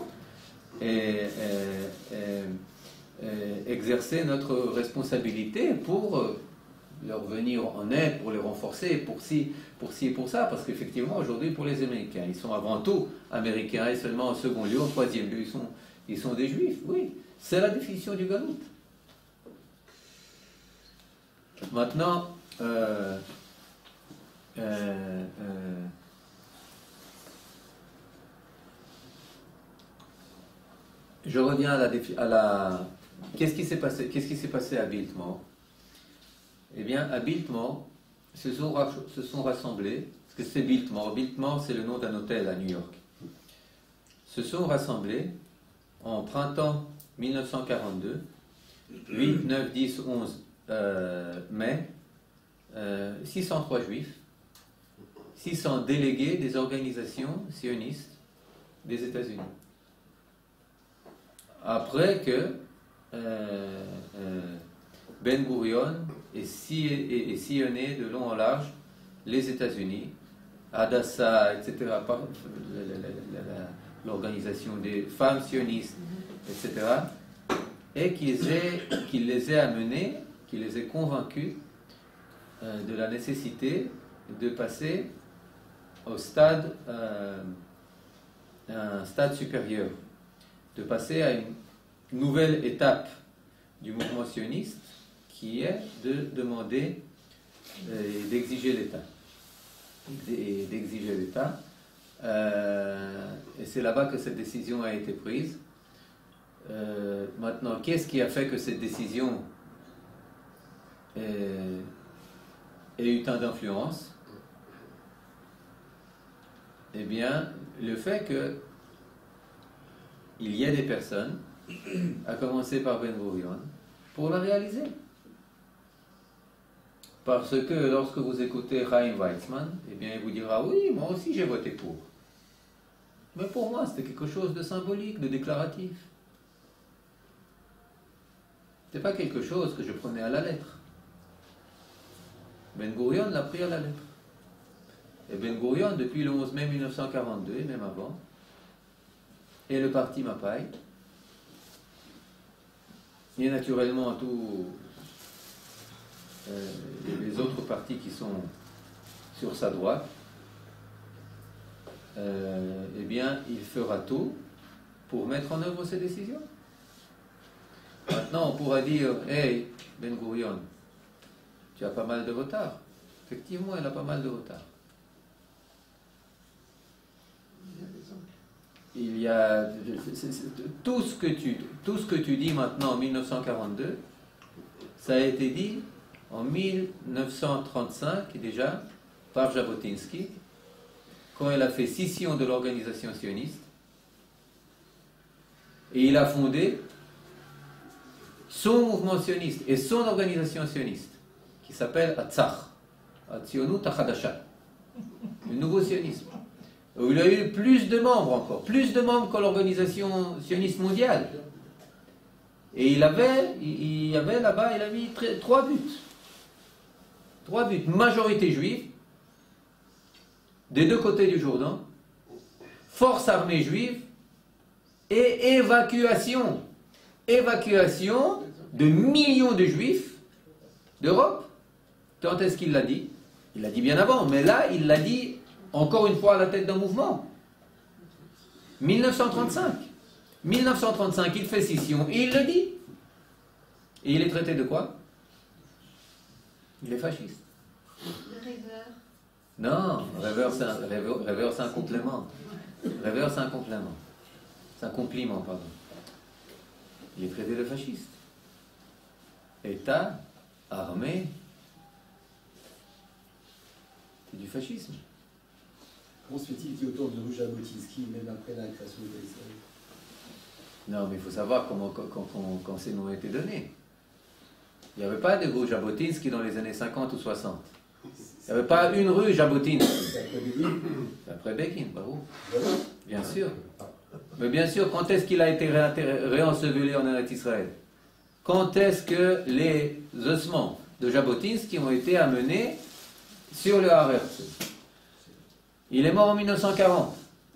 exercer notre responsabilité pour leur venir en aide, pour les renforcer, pour ci et pour ça, parce qu'effectivement aujourd'hui pour les Américains, ils sont avant tout Américains et seulement en second lieu, en troisième lieu, ils sont des Juifs, oui, c'est la définition du galout. Maintenant, je reviens à la qu'est-ce qui s'est passé à Biltmore? Eh bien, à Biltmore, se sont rassemblés, parce que c'est Biltmore. Biltmore, c'est le nom d'un hôtel à New York. Se sont rassemblés en printemps 1942, 8, 9, 10, 11 mai, 603 juifs, 600 délégués des organisations sionistes des États-Unis. Après que Ben Gurion ait sillonné de long en large les États-Unis, Hadassah, etc., l'organisation des femmes sionistes, etc., et qu'il les ait amenés, qu'il les ait convaincus de la nécessité de passer au stade, un stade supérieur, de passer à une nouvelle étape du mouvement sioniste, qui est de demander et d'exiger l'État. Et c'est là-bas que cette décision a été prise. Maintenant, qu'est-ce qui a fait que cette décision ait eu tant d'influence? Eh bien, le fait que il y ait des personnes, à commencer par Ben-Gurion, pour la réaliser. Parce que lorsque vous écoutez Chaim Weizmann, eh bien, il vous dira, oui, moi aussi j'ai voté pour. Mais pour moi, c'était quelque chose de symbolique, de déclaratif. Ce n'était pas quelque chose que je prenais à la lettre. Ben-Gurion l'a pris à la lettre. Et Ben-Gurion, depuis le 11 mai 1942, et même avant, et le parti Mapai, et naturellement tous les autres partis qui sont sur sa droite, eh bien, il fera tout pour mettre en œuvre ses décisions. Maintenant, on pourra dire, hey, Ben-Gurion, tu as pas mal de retard. Effectivement, il a pas mal de retard. Il y a tout ce que tu dis maintenant en 1942, ça a été dit en 1935 déjà par Jabotinsky, quand il a fait scission de l'organisation sioniste, et il a fondé son mouvement sioniste et son organisation sioniste, qui s'appelle Atzach, Atzionut Achadasha, le nouveau sionisme, où il a eu plus de membres encore, plus de membres que l'organisation sioniste mondiale. Et il avait là-bas, il a mis 3 buts. 3 buts. Majorité juive, des deux côtés du Jourdain, force armée juive et évacuation. Évacuation de millions de juifs d'Europe. Quand est-ce qu'il l'a dit? Il l'a dit bien avant, mais là, il l'a dit encore une fois à la tête d'un mouvement. 1935. 1935, il fait scission et il le dit. Et il est traité de quoi? Il est fasciste. Le rêveur. Non, rêveur c'est un complément. Rêveur c'est un complément. C'est un compliment, pardon. Il est traité de fasciste. État, armée, c'est du fascisme. Comment se fait-il qu'il y ait autant de rue Jabotinsky, même après la création de l'Israël? Non, mais il faut savoir quand ces noms ont été donnés. Il n'y avait pas de rue Jabotinsky dans les années 50 ou 60. Il n'y avait pas une rue Jabotinsky. C'est après Begin. C'est après Begin, bravo. Voilà. Bien sûr. Mais bien sûr, quand est-ce qu'il a été réenseveli en Eretz Israël? Quand est-ce que les ossements de Jabotinsky ont été amenés sur le Har Herzl? Il est mort en 1940.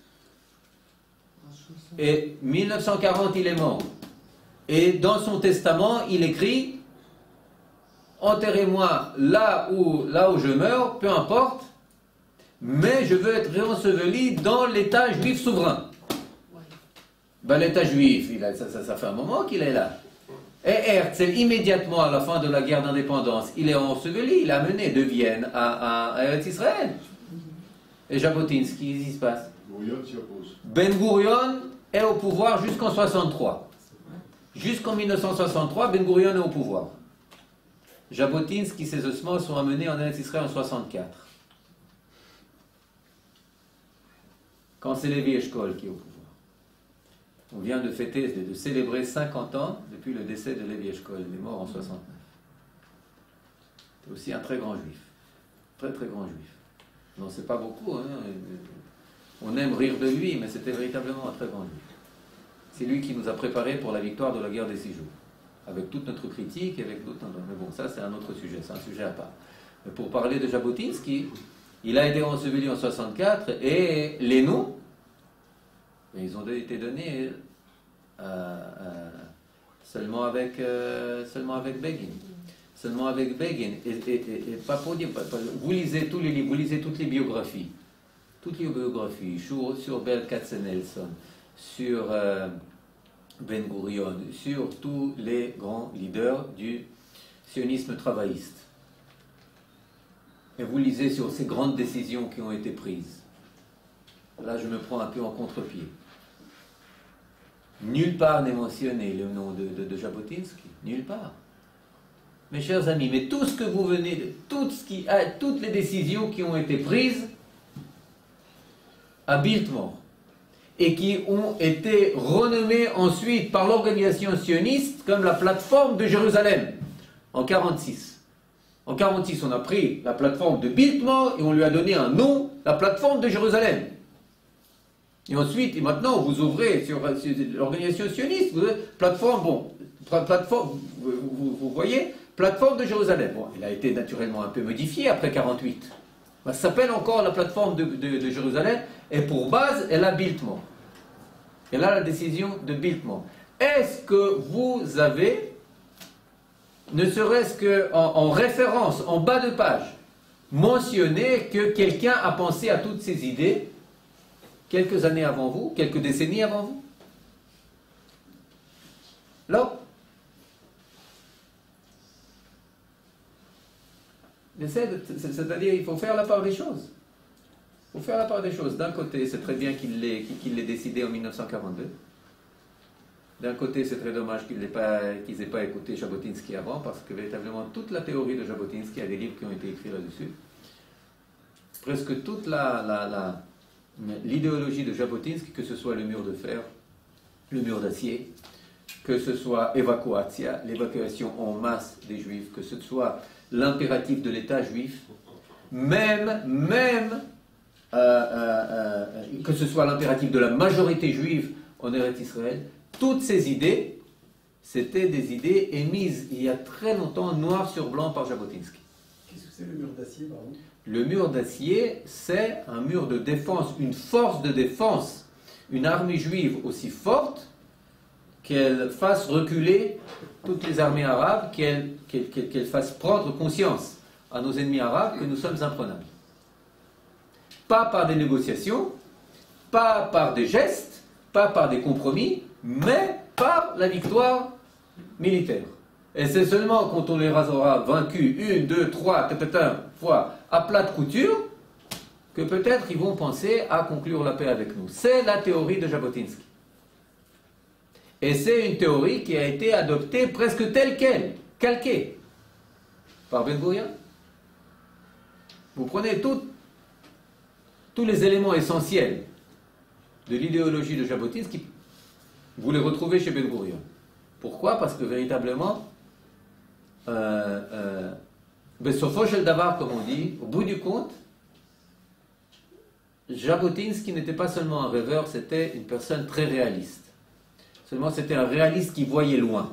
Et 1940, il est mort. Et dans son testament, il écrit: enterrez-moi là où je meurs, peu importe, mais je veux être réenseveli dans l'État juif souverain. Ben, l'État juif, ça fait un moment qu'il est là. Et Herzl, immédiatement à la fin de la guerre d'indépendance, il est enseveli, il est amené de Vienne à Eretz Israël. Et Jabotinsky, qu'est-ce qui se passe? Ben-Gurion est au pouvoir jusqu'en 63. Jusqu'en 1963, Ben-Gurion est au pouvoir. Jabotinsky, ses ossements sont amenés en Eretz Israël en 64. Quand c'est Levi Eshkol qui est au pouvoir. On vient de fêter, de célébrer 50 ans depuis le décès de Levi Eshkol. Il est mort en 69. C'est aussi un très grand juif. Très très grand juif. Non, c'est pas beaucoup. Hein. On aime rire de lui, mais c'était véritablement un très grand juif. C'est lui qui nous a préparés pour la victoire de la guerre des 6 jours. Avec toute notre critique, et avec d'autres. Mais bon, ça c'est un autre sujet, c'est un sujet à part. Mais pour parler de Jabotinsky, il a été enseveli en 64 et les noms, ils ont été donnés seulement avec Begin. Seulement avec Begin. Et pas pour dire, vous lisez tous les livres, vous lisez toutes les biographies. Toutes les biographies sur Berl Katzenelson, sur Ben-Gurion, sur tous les grands leaders du sionisme travailliste. Et vous lisez sur ces grandes décisions qui ont été prises. Là, je me prends un peu en contre-pied. Nulle part n'est mentionné le nom de Jabotinsky, nulle part. Mes chers amis, mais tout ce que vous venez, toutes les décisions qui ont été prises à Biltmore et qui ont été renommées ensuite par l'organisation sioniste comme la plateforme de Jérusalem en 1946. En 1946, on a pris la plateforme de Biltmore et on lui a donné un nom, la plateforme de Jérusalem. Et ensuite, et maintenant, vous ouvrez sur l'organisation sioniste, vous avez plateforme, bon, plateforme, vous voyez, plateforme de Jérusalem. Bon, elle a été naturellement un peu modifiée après 1948. Ça s'appelle encore la plateforme de Jérusalem, et pour base, elle a Biltmore. Elle a la décision de Biltmore. Est-ce que vous avez, ne serait-ce qu'en référence, en bas de page, mentionné que quelqu'un a pensé à toutes ces idées quelques années avant vous, quelques décennies avant vous? Non. C'est-à-dire, il faut faire la part des choses. Il faut faire la part des choses. D'un côté, c'est très bien qu'il l'ait décidé en 1942. D'un côté, c'est très dommage qu'ils n'aient pas écouté Jabotinsky avant, parce que véritablement, toute la théorie de Jabotinsky, il y a des livres qui ont été écrits là-dessus. Presque toute l'idéologie de Jabotinsky, que ce soit le mur de fer, le mur d'acier, que ce soit l'évacuation en masse des Juifs, que ce soit l'impératif de l'État juif, même que ce soit l'impératif de la majorité juive en Eretz Israël, toutes ces idées, c'était des idées émises il y a très longtemps, noir sur blanc, par Jabotinsky. Qu'est-ce que c'est le mur d'acier, pardon? Le mur d'acier, c'est un mur de défense, une force de défense, une armée juive aussi forte qu'elle fasse reculer toutes les armées arabes, qu'elle fasse prendre conscience à nos ennemis arabes que nous sommes imprenables. Pas par des négociations, pas par des gestes, pas par des compromis, mais par la victoire militaire. Et c'est seulement quand on les aura vaincus 1, 2, 3, fois à plate couture que peut-être ils vont penser à conclure la paix avec nous. C'est la théorie de Jabotinsky. Et c'est une théorie qui a été adoptée presque telle qu'elle, calquée, par Ben Gurion. Vous prenez tous les éléments essentiels de l'idéologie de Jabotinsky, vous les retrouvez chez Ben Gurion. Pourquoi? Parce que véritablement, Besofo shel davar, comme on dit, au bout du compte, Jabotinsky n'était pas seulement un rêveur, c'était une personne très réaliste. Seulement, c'était un réaliste qui voyait loin.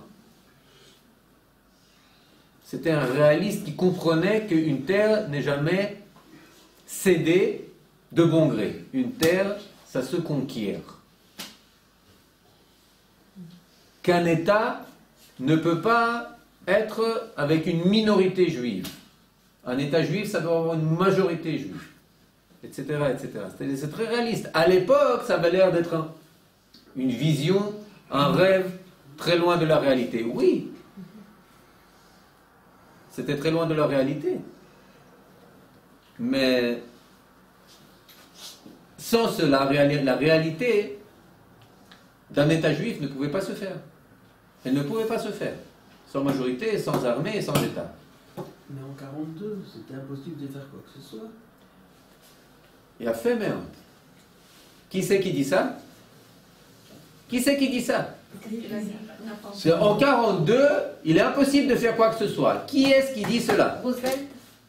C'était un réaliste qui comprenait qu'une terre n'est jamais cédée de bon gré. Une terre, ça se conquiert. Qu'un État ne peut pas être avec une minorité juive. Un État juif, ça doit avoir une majorité juive, etc., etc. C'est très réaliste. À l'époque, ça avait l'air d'être une vision, un rêve très loin de la réalité. Oui, c'était très loin de la réalité. Mais sans cela, la réalité d'un État juif ne pouvait pas se faire. Elle ne pouvait pas se faire. Sans majorité, sans armée et sans État. Mais en 1942, c'était impossible de faire quoi que ce soit. Il a fait merde. Qui c'est qui dit ça? Qui c'est qui dit ça? En 1942, il est impossible de faire quoi que ce soit. Qui est-ce qui dit cela? Roosevelt.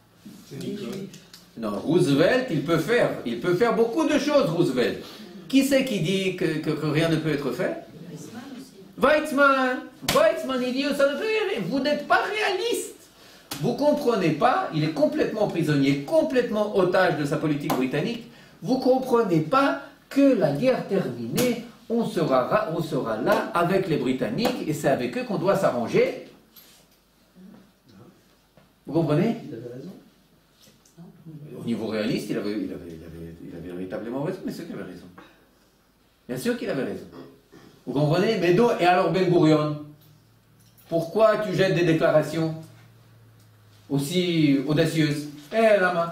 Non, Roosevelt, il peut faire beaucoup de choses, Roosevelt. Qui c'est qui dit que rien ne peut être fait? Weizmann, il dit ça ne peut rien. Vous n'êtes pas réaliste. Vous ne comprenez pas, il est complètement prisonnier, complètement otage de sa politique britannique. Vous ne comprenez pas que la guerre terminée, on sera là avec les Britanniques et c'est avec eux qu'on doit s'arranger. Vous comprenez? Il avait raison. Au niveau réaliste, il avait véritablement raison, mais c'est qu'il avait raison. Bien sûr qu'il avait raison. Vous comprenez? Mais et alors Ben Gurion, pourquoi tu jettes des déclarations aussi audacieuses? Lama.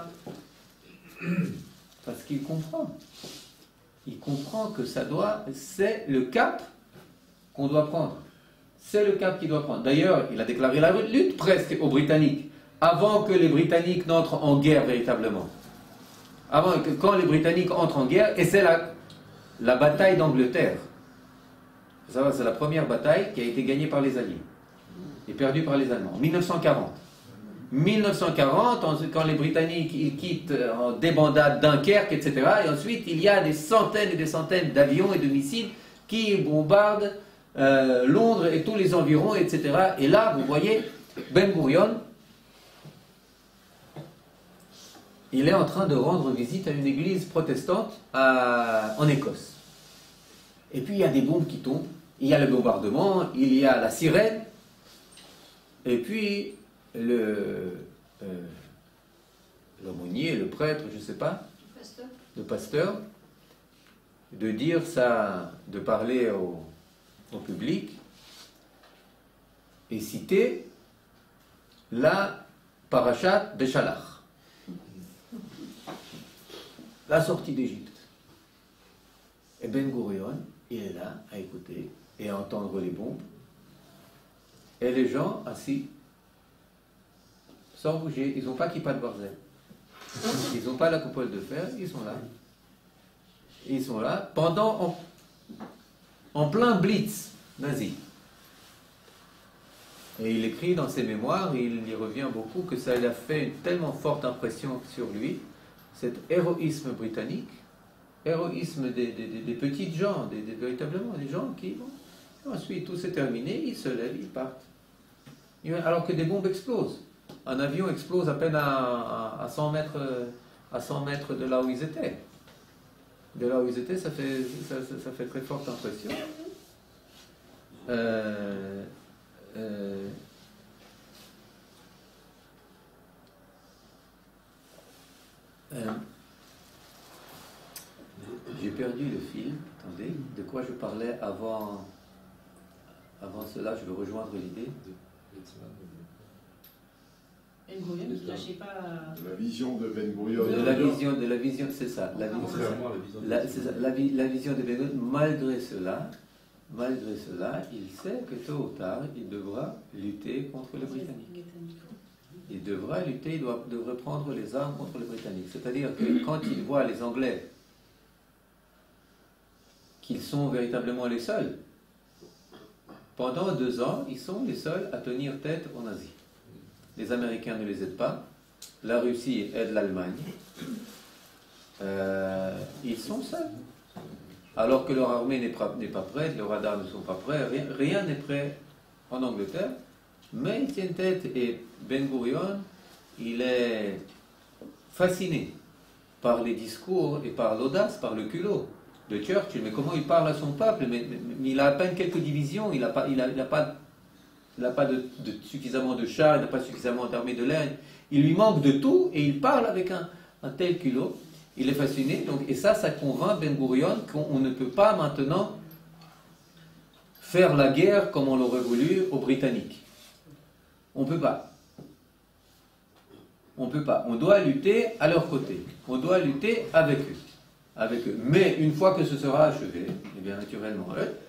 Parce qu'il comprend. Il comprend que c'est le cap qu'on doit prendre. C'est le cap qu'il doit prendre. D'ailleurs, il a déclaré la lutte presque aux Britanniques, avant que les Britanniques n'entrent en guerre véritablement. Avant que, quand les Britanniques entrent en guerre, et c'est la bataille d'Angleterre. C'est la première bataille qui a été gagnée par les Alliés et perdue par les Allemands, en 1940. 1940, quand les Britanniques ils quittent en débandade Dunkerque, etc. Et ensuite, il y a des centaines et des centaines d'avions et de missiles qui bombardent Londres et tous les environs, etc. Et là, vous voyez, Ben Gurion, il est en train de rendre visite à une église protestante en Écosse. Et puis, il y a des bombes qui tombent, il y a le bombardement, il y a la sirène, et puis l'aumônier, le prêtre, je ne sais pas, le pasteur, de dire ça, de parler au public et citer la parashat Beshalach, la sortie d'Égypte. Et Ben Gurion, il est là à écouter et à entendre les bombes, et les gens assis sans bouger, ils n'ont pas kippa de barzel, ils n'ont pas la coupole de fer, ils sont là. Ils sont là pendant en plein blitz nazi. Et il écrit dans ses mémoires, il y revient beaucoup, que ça a fait une tellement forte impression sur lui, cet héroïsme britannique, héroïsme des petites gens, véritablement des gens qui, bon, ensuite tout s'est terminé, ils se lèvent, ils partent. Alors que des bombes explosent. Un avion explose à peine à 100 mètres de là où ils étaient. De là où ils étaient, ça fait très forte impression. J'ai perdu le fil. Attendez, de quoi je parlais avant cela, je veux rejoindre l'idée. Ben Gurion ne lâchez pas. La vision de Ben Gurion. De la vision, c'est ça. La vision de Ben Gurion, malgré cela, il sait que tôt ou tard, il devra lutter contre les Britanniques. Il devra lutter, il devrait prendre les armes contre les Britanniques. C'est-à-dire que quand il voit les Anglais, qu'ils sont véritablement les seuls, pendant 2 ans, ils sont les seuls à tenir tête aux nazis. Les Américains ne les aident pas, la Russie aide l'Allemagne. Ils sont seuls. Alors que leur armée n'est pas prête, leurs radars ne sont pas prêts, rien n'est prêt en Angleterre, mais ils tiennent tête. Et Ben Gurion, il est fasciné par les discours et par l'audace, par le culot de Churchill. Mais comment il parle à son peuple, mais il a à peine quelques divisions, il n'a pas suffisamment de chars, il n'a pas suffisamment d'armée de l'air, il lui manque de tout, et il parle avec un tel culot. Il est fasciné, donc, et ça convainc Ben Gurion qu'on ne peut pas maintenant faire la guerre comme on l'aurait voulu aux Britanniques. On ne peut pas. On ne peut pas. On doit lutter à leur côté. On doit lutter avec eux. Mais une fois que ce sera achevé, et bien naturellement,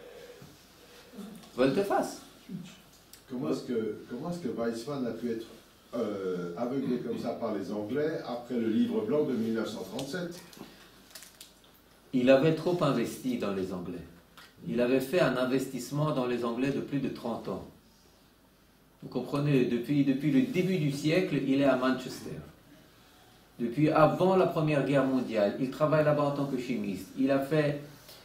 volte-face. Comment est-ce que Weizmann a pu être aveuglé comme ça par les Anglais après le livre blanc de 1937? Il avait trop investi dans les Anglais. Il avait fait un investissement dans les Anglais de plus de 30 ans. Vous comprenez, depuis le début du siècle, il est à Manchester. Depuis avant la Première Guerre mondiale, il travaille là-bas en tant que chimiste. Il a fait...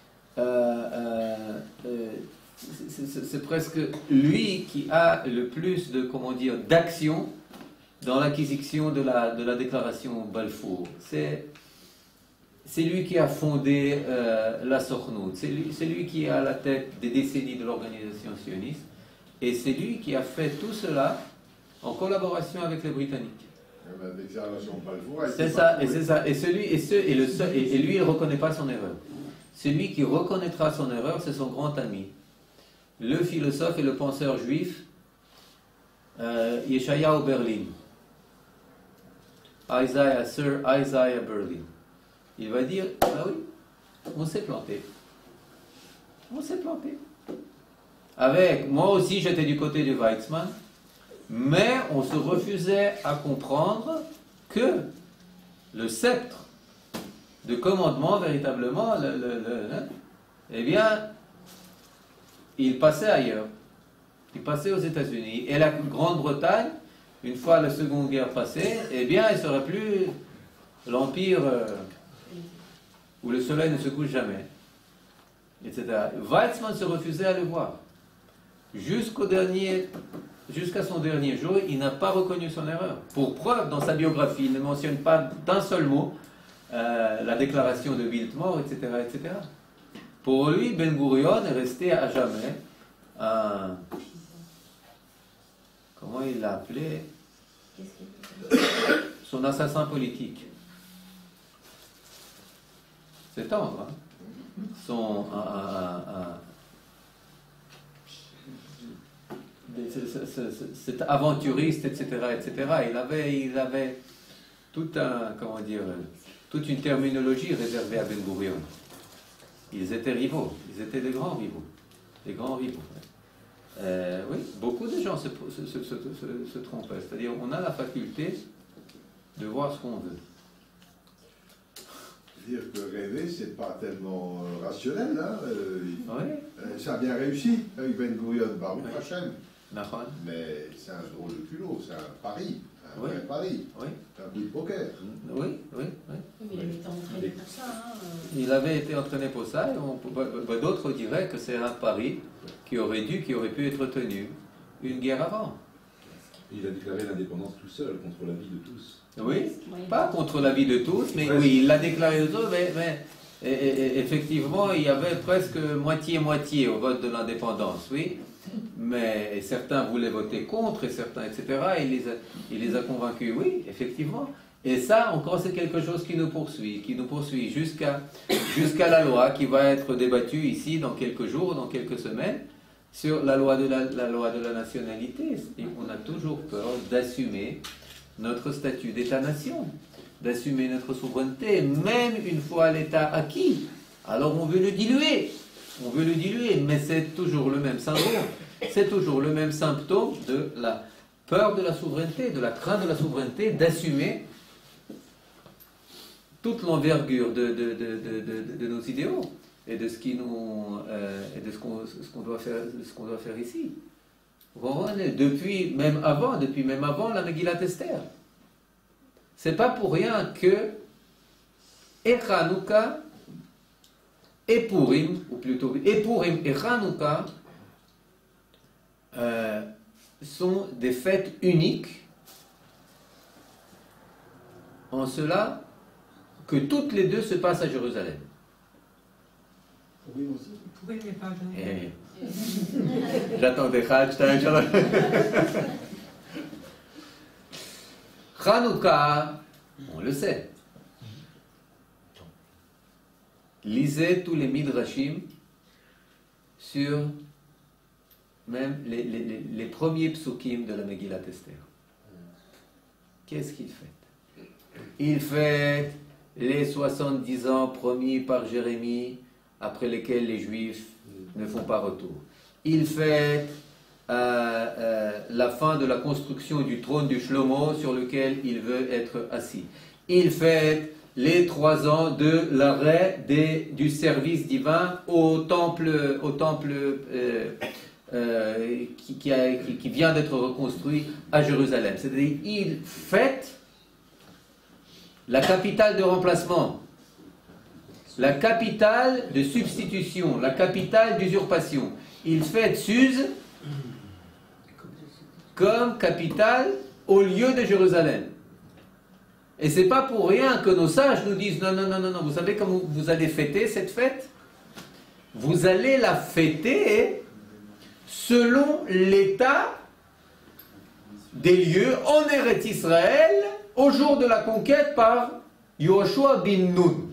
c'est presque lui qui a le plus de, d'action dans l'acquisition de la déclaration Balfour. C'est lui qui a fondé la Sornout. C'est lui qui est à la tête des décennies de l'organisation sioniste. Et c'est lui qui a fait tout cela en collaboration avec les Britanniques. C'est ça. Et lui, il ne reconnaît pas son erreur. Celui qui reconnaîtra son erreur, c'est son grand ami, le philosophe et le penseur juif Yeshayahu Berlin. Sir Isaiah Berlin. Il va dire, ah oui, on s'est planté. On s'est planté. avec, moi aussi j'étais du côté de Weizmann, mais on se refusait à comprendre que le sceptre de commandement, véritablement, eh bien, il passait ailleurs. Il passait aux États-Unis. Et la Grande-Bretagne, une fois la Seconde Guerre passée, eh bien, il ne serait plus l'empire où le soleil ne se couche jamais, etc. Weizmann se refusait à le voir. Jusqu'à son dernier jour, il n'a pas reconnu son erreur. Pour preuve, dans sa biographie, il ne mentionne pas d'un seul mot la déclaration de Biltmore, etc., etc. Pour lui, Ben Gurion est resté à jamais un... Comment il l'a appelé? Son assassin politique. C'est tendre, hein? Cet aventuriste, etc., etc. Il avait toute une terminologie réservée à Ben Gurion. Ils étaient rivaux, ils étaient des grands rivaux. Oui, beaucoup de gens se trompaient. C'est-à-dire, on a la faculté de voir ce qu'on veut. Dire que rêver, c'est pas tellement rationnel, hein. Oui. Ça a bien réussi avec Ben Gurion, Baruch Hashem. Mais c'est un drôle de culot, c'est un pari, un vrai pari, un bout de poker. Oui. Mais il avait été entraîné pour ça. Il avait été entraîné pour ça, et d'autres diraient que c'est un pari qui aurait pu être tenu une guerre avant. Il a déclaré l'indépendance tout seul, contre l'avis de tous. Oui, pas contre l'avis de tous, mais oui, il l'a déclaré de tous, mais effectivement, il y avait presque moitié-moitié au vote de l'indépendance, oui. Mais certains voulaient voter contre, et certains, etc. Il les a convaincus, oui, effectivement. Et ça, encore, c'est quelque chose qui nous poursuit jusqu'à la loi qui va être débattue ici dans quelques jours, dans quelques semaines, sur la loi de la nationalité. Et on a toujours peur d'assumer notre statut d'État-nation, d'assumer notre souveraineté, même une fois l'État acquis. Alors on veut le diluer, mais c'est toujours le même syndrome, c'est toujours le même symptôme de la peur de la souveraineté, de la crainte de la souveraineté, d'assumer toute l'envergure de nos idéaux et de ce qui nous ce qu'on doit faire ici. Depuis même avant la Megillat Esther. C'est pas pour rien que et Hanouka et Purim, ou plutôt et Purim et Hanouka sont des fêtes uniques en cela que toutes les deux se passent à Jérusalem. Purim aussi. Purim n'est pas J'attendais Hanouka, on le sait. Lisez tous les midrashim sur même les premiers psukim de la Megillat Esther. Qu'est-ce qu'il fait? Il fait les 70 ans promis par Jérémie, après lesquels les Juifs ne font pas retour. Il fait la fin de la construction du trône du Shlomo sur lequel il veut être assis. Il fait les 3 ans de l'arrêt du service divin au temple qui vient d'être reconstruit à Jérusalem. C'est-à-dire, il fête la capitale de remplacement, la capitale de substitution, la capitale d'usurpation. Il fête Suse comme capitale au lieu de Jérusalem. Et c'est pas pour rien que nos sages nous disent non, vous savez comment vous allez fêter cette fête? Vous allez la fêter selon l'état des lieux en Eretz Israël au jour de la conquête par Yoshua bin Nun.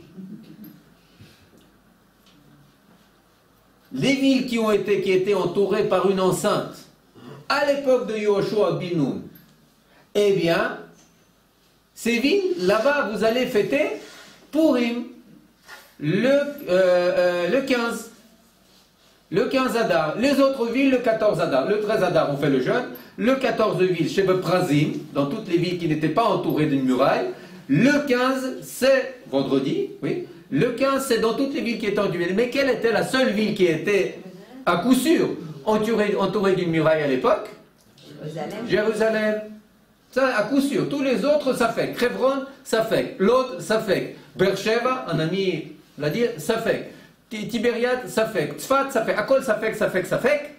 Les villes qui étaient entourées par une enceinte à l'époque de Yoshua bin Nun, eh bien, ces villes, là-bas, vous allez fêter Purim le 15. le 15 Adar. Les autres villes, le 14 Adar. Le 13 Adar, on fait le jeûne. Le 14 villes, chez Prazim, dans toutes les villes qui n'étaient pas entourées d'une muraille. Le 15, c'est vendredi, oui. Le 15, c'est dans toutes les villes qui étaient entourées. Mais quelle était la seule ville qui était, à coup sûr, entourée d'une muraille à l'époque? Jérusalem. Ça, à coup sûr. Tous les autres, ça fait. Hebron, ça fait. Lod, ça fait. Beersheba, un ami l'a dit, ça fait. Tibériade, ça fait. Tzfat, ça fait. Akol, ça fait, ça fait, ça fait.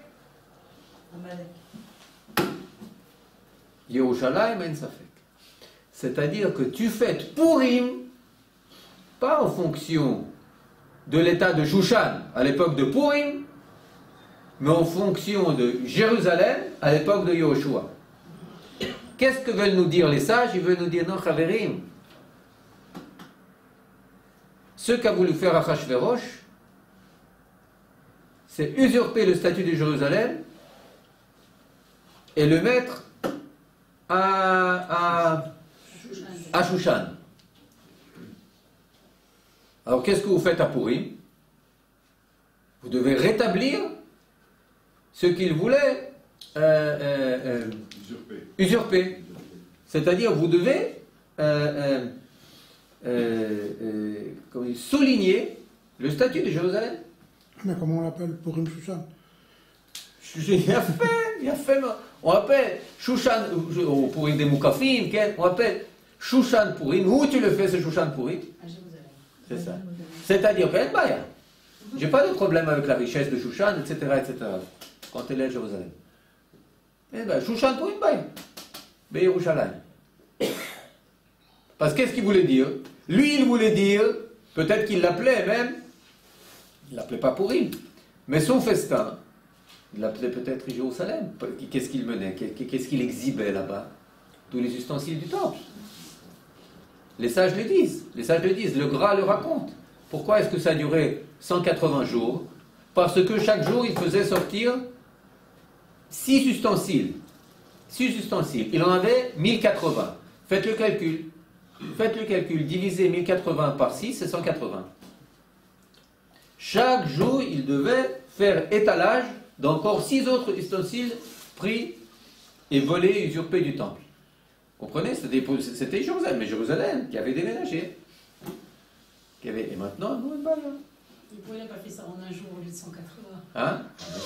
Yerushalayim, en ça fait. C'est-à-dire que tu fêtes Purim, pas en fonction de l'état de Shushan à l'époque de Purim, mais en fonction de Jérusalem à l'époque de Yehoshua. Qu'est-ce que veulent nous dire les sages? Ils veulent nous dire, non, Chaverim, ce qu'a voulu faire Achashverosh, c'est usurper le statut de Jérusalem et le mettre à Shushan. Alors qu'est-ce que vous faites à Purim? Vous devez rétablir ce qu'il voulait usurper. C'est-à-dire vous devez souligner le statut de Jérusalem. Mais comment on l'appelle Purim Shushan? Il a fait. On appelle Shushan, Purim des Moukafim, on appelle Shushan Purim. Où tu le fais, ce Shushan Purim? À Jérusalem. C'est ça. C'est-à-dire qu'elle j'ai pas de problème avec la richesse de Shushan, etc., etc. Quand elle est à Jérusalem. Eh bien, Shushan Purim, Yerushalayim. Parce qu'est-ce qu'il voulait dire? Lui, il voulait dire, peut-être qu'il l'appelait même, il l'appelait pas Purim, mais son festin, il l'appelait peut-être Jérusalem. Qu'est-ce qu'il menait? Qu'est-ce qu'il exhibait là-bas? Tous les ustensiles du temple. Les sages le disent. Les sages le disent. Le Gras le raconte. Pourquoi est-ce que ça a duré 180 jours? Parce que chaque jour, il faisait sortir 6 ustensiles. 6 ustensiles. Il en avait 1080. Faites le calcul. Faites le calcul. Divisez 1080 par 6, c'est 180. Chaque jour, il devait faire étalage d'encore 6 autres ustensiles pris et volés, usurpés du temple. Comprenez? C'était Jérusalem, mais Jérusalem qui avait déménagé. Et maintenant, nous, une balle. Il n'a pas fait ça en un jour au lieu de 180. Hein?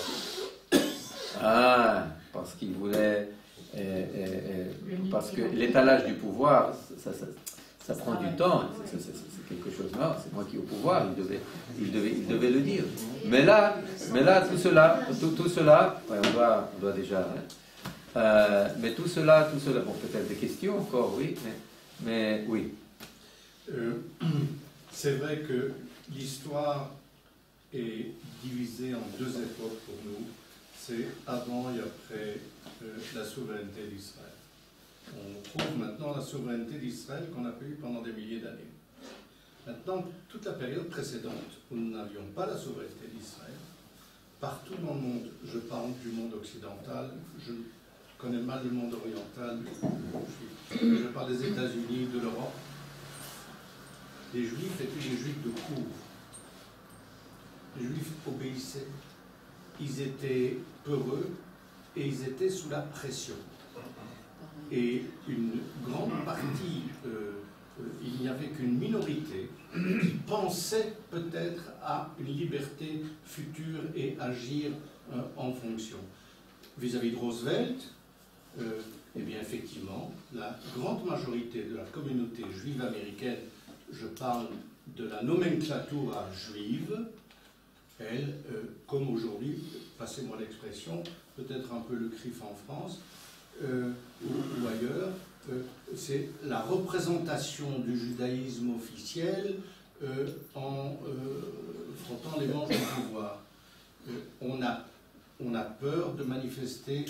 Ah, parce qu'il voulait. Parce que l'étalage du pouvoir, ça prend du temps. C'est quelque chose. Non, c'est moi qui ai au pouvoir. Il devait le dire. Mais là, tout cela, ouais, on doit déjà. Mais tout cela, bon, peut-être des questions encore, oui, mais oui. C'est vrai que l'histoire est divisée en 2 époques pour nous. C'est avant et après la souveraineté d'Israël. On trouve maintenant la souveraineté d'Israël qu'on a eue pendant des milliers d'années. Maintenant, toute la période précédente où nous n'avions pas la souveraineté d'Israël, partout dans le monde, je parle du monde occidental, je connais mal le monde oriental, je parle des États-Unis, de l'Europe. Les Juifs étaient des Juifs de cour. Les Juifs obéissaient. Ils étaient peureux et ils étaient sous la pression. Et une grande partie, il n'y avait qu'une minorité qui pensait peut-être à une liberté future et agir en fonction. Vis-à-vis de Roosevelt, eh bien effectivement, la grande majorité de la communauté juive américaine, je parle de la nomenclature juive, elle, comme aujourd'hui, passez-moi l'expression, peut-être un peu le CRIF en France ou ailleurs, c'est la représentation du judaïsme officiel en frottant les manches du pouvoir. On a peur de manifester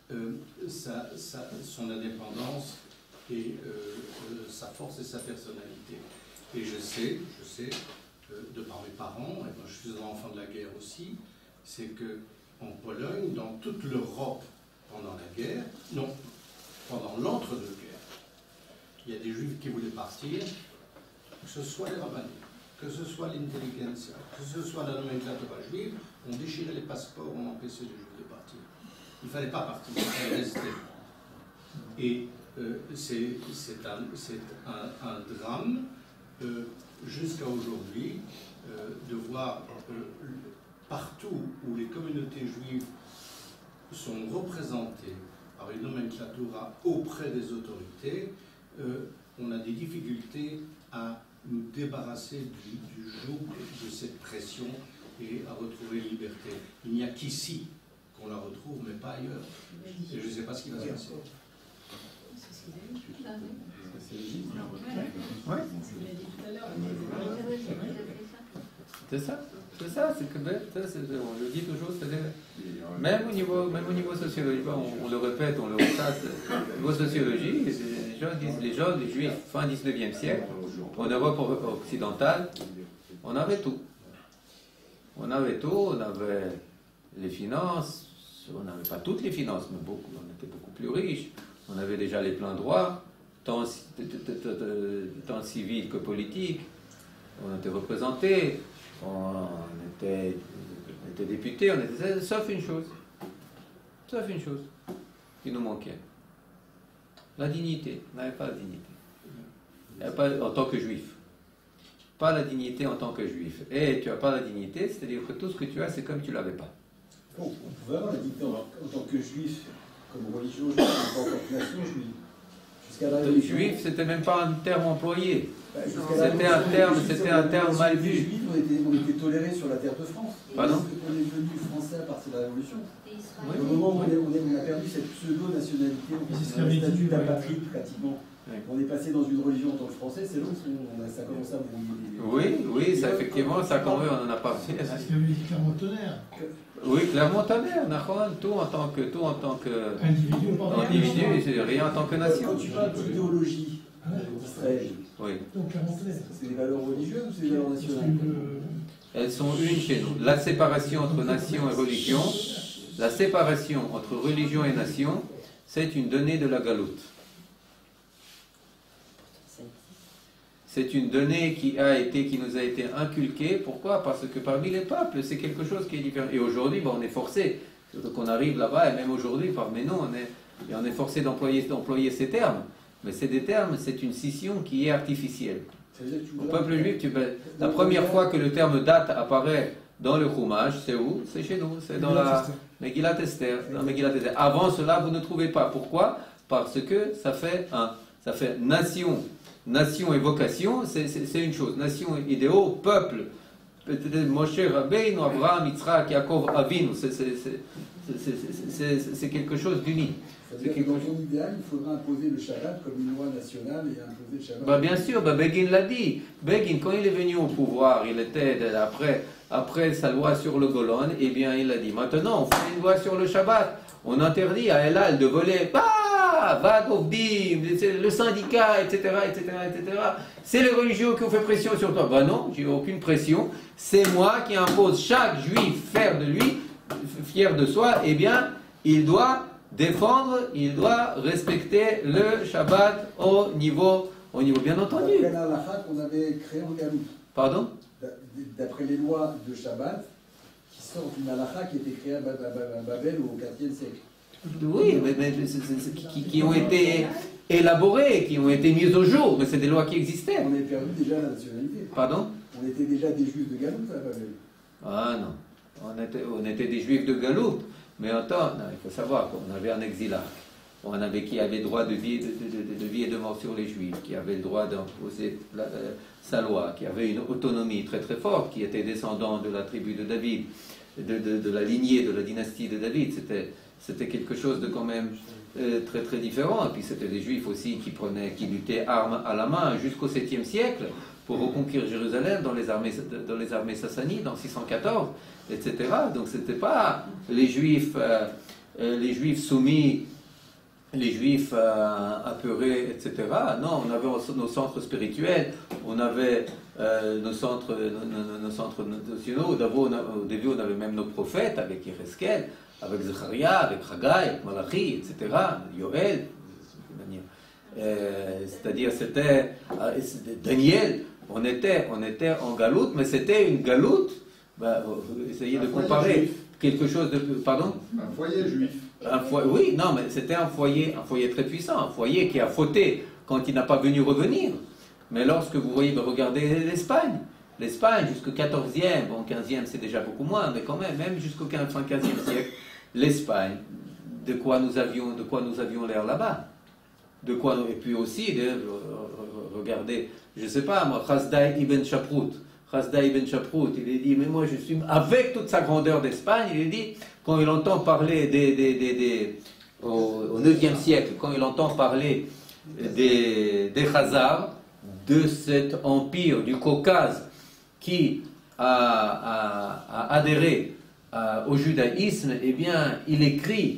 son indépendance et sa force et sa personnalité. Et je sais, de par mes parents, et moi je suis un enfant de la guerre aussi, c'est que en Pologne, dans toute l'Europe pendant la guerre, non, pendant l'entre-deux-guerres, il y a des Juifs qui voulaient partir, que ce soit les rabbins, que ce soit l'intelligentsia, que ce soit la nomenclatura juive, on déchirait les passeports, on empêchait les juifs de partir. Il ne fallait pas partir, il fallait rester. Et c'est un drame jusqu'à aujourd'hui de voir partout où les communautés juives sont représentées par une nomenclatura auprès des autorités, on a des difficultés à nous débarrasser du joug de cette pression et à retrouver la liberté. Il n'y a qu'ici qu'on la retrouve, mais pas ailleurs. Et je ne sais pas ce qui va se passer. Ouais. C'est ça, c'est que on le dit toujours, même au niveau sociologique, on le répète, on le ressasse, au niveau sociologie, les gens, les juifs, fin 19e siècle, en Europe occidentale, on avait tout. On avait les finances, on n'avait pas toutes les finances, mais beaucoup, on était beaucoup plus riches, on avait déjà les pleins droits, tant civils que politiques, on était représentés, on était députés, sauf une chose qui nous manquait. La dignité, on n'avait pas la dignité. Pas en tant que juif. Pas la dignité en tant que juif. Et tu n'as pas la dignité, c'est-à-dire que tout ce que tu as, c'est comme tu ne l'avais pas. On pouvait avoir la dignité en tant que juif, comme religion juive, en tant que nation juive. Juif, c'était même pas un terme employé. C'était un terme mal vu. Les juifs, on était tolérés sur la terre de France. Pardon ? On est devenu français à partir de la Révolution. Oui. Au moment où on a perdu cette pseudo-nationalité, on a le statut d'apatride pratiquement. Oui. On est passé dans une religion en tant que français, c'est là où ça commence à brouiller. Oui, ça, effectivement, ça quand même, on n'en a pas fait. C'est ce que dit Clermont-Tonnerre. Oui, Clermont-Tonnerre, tout en tant que individu, rien en tant que nation. Quand tu parles d'idéologie d'Israël, oui. C'est des valeurs religieuses ou c'est des valeurs nationales? Elles sont une chez nous. La séparation entre nation et religion, la séparation entre religion et nation, c'est une donnée de la galoute. C'est une donnée qui nous a été inculquée. Pourquoi? Parce que parmi les peuples, c'est quelque chose qui est différent. Et aujourd'hui, on est forcé, surtout qu'on arrive là-bas, et même aujourd'hui, parmi nous, on est forcé d'employer ces termes. Mais c'est des termes, c'est une scission qui est artificielle. Au peuple juif, la première fois que le terme date apparaît dans le Chumash, c'est où? C'est chez nous, c'est dans la Megillat Esther. Avant cela, vous ne trouvez pas. Pourquoi? Parce que ça fait nation. Nation et vocation, c'est une chose. Nation et idéaux, peuple, Moshe Rabbeinu, Abraham, Yitzhak, Yaakov, Avinu, c'est quelque chose d'unique. C'est-à-dire que dans ton idéal, il faudra imposer le Shabbat comme une loi nationale et imposer le Shabbat. Bien sûr, Begin l'a dit. Begin, quand il est venu au pouvoir, il était après sa loi sur le Golan, eh bien il a dit, maintenant on fait une loi sur le Shabbat. On interdit à Elal de voler. Le syndicat, etc. C'est les religieux qui ont fait pression sur toi. Non, j'ai aucune pression. C'est moi qui impose chaque juif fier de soi, eh bien, il doit défendre, il doit respecter le Shabbat au niveau bien entendu. D'après la halakha qu'on avait créée en Galoute. Pardon? D'après les lois de Shabbat, qui sortent d'une halakha qui a été créée à Babel au IVe siècle. Oui, mais qui ont été élaborées, qui ont été mises au jour, mais c'est des lois qui existaient. On avait perdu déjà la nationalité. Pardon? On était déjà des juifs de Galoute à Babel. Ah non, on était des juifs de Galoute, mais attends, il faut savoir qu'on avait un exilarque, qui avait droit de vie et de mort sur les juifs, qui avait le droit d'imposer sa loi, qui avait une autonomie très très forte, qui était descendant de la tribu de David, de la lignée de la dynastie de David. C'était quelque chose de quand même très très différent. Et puis c'était des juifs aussi qui luttaient armes à la main jusqu'au 7e siècle pour reconquérir Jérusalem dans les armées sassanides en 614, etc. Donc c'était pas les juifs soumis, les juifs apeurés, etc. Non, on avait nos centres spirituels, on avait nos centres nationaux. Au début, on avait même nos prophètes avec Yereskel, avec Zecharia, avec Haggai, avec Malachi, etc., Yoel, c'est-à-dire c'était Daniel, on était en galoute, mais c'était une galoute, essayez de comparer quelque chose de... Pardon? Un foyer juif. Oui, non, mais c'était un foyer très puissant, un foyer qui a fauté quand il n'a pas venu revenir. Mais lorsque vous voyez, regardez l'Espagne. L'Espagne, jusqu'au 14e, bon, 15e c'est déjà beaucoup moins, mais quand même jusqu'au 15e siècle, l'Espagne, de quoi nous avions l'air là-bas. Et puis aussi, regardez, je ne sais pas moi, Hasdai ibn Shaprut, il a dit, mais moi je suis, avec toute sa grandeur d'Espagne, il a dit, quand il entend parler au 9e siècle, quand il entend parler des Khazars, de cet empire du Caucase qui a adhéré au judaïsme, eh bien, il écrit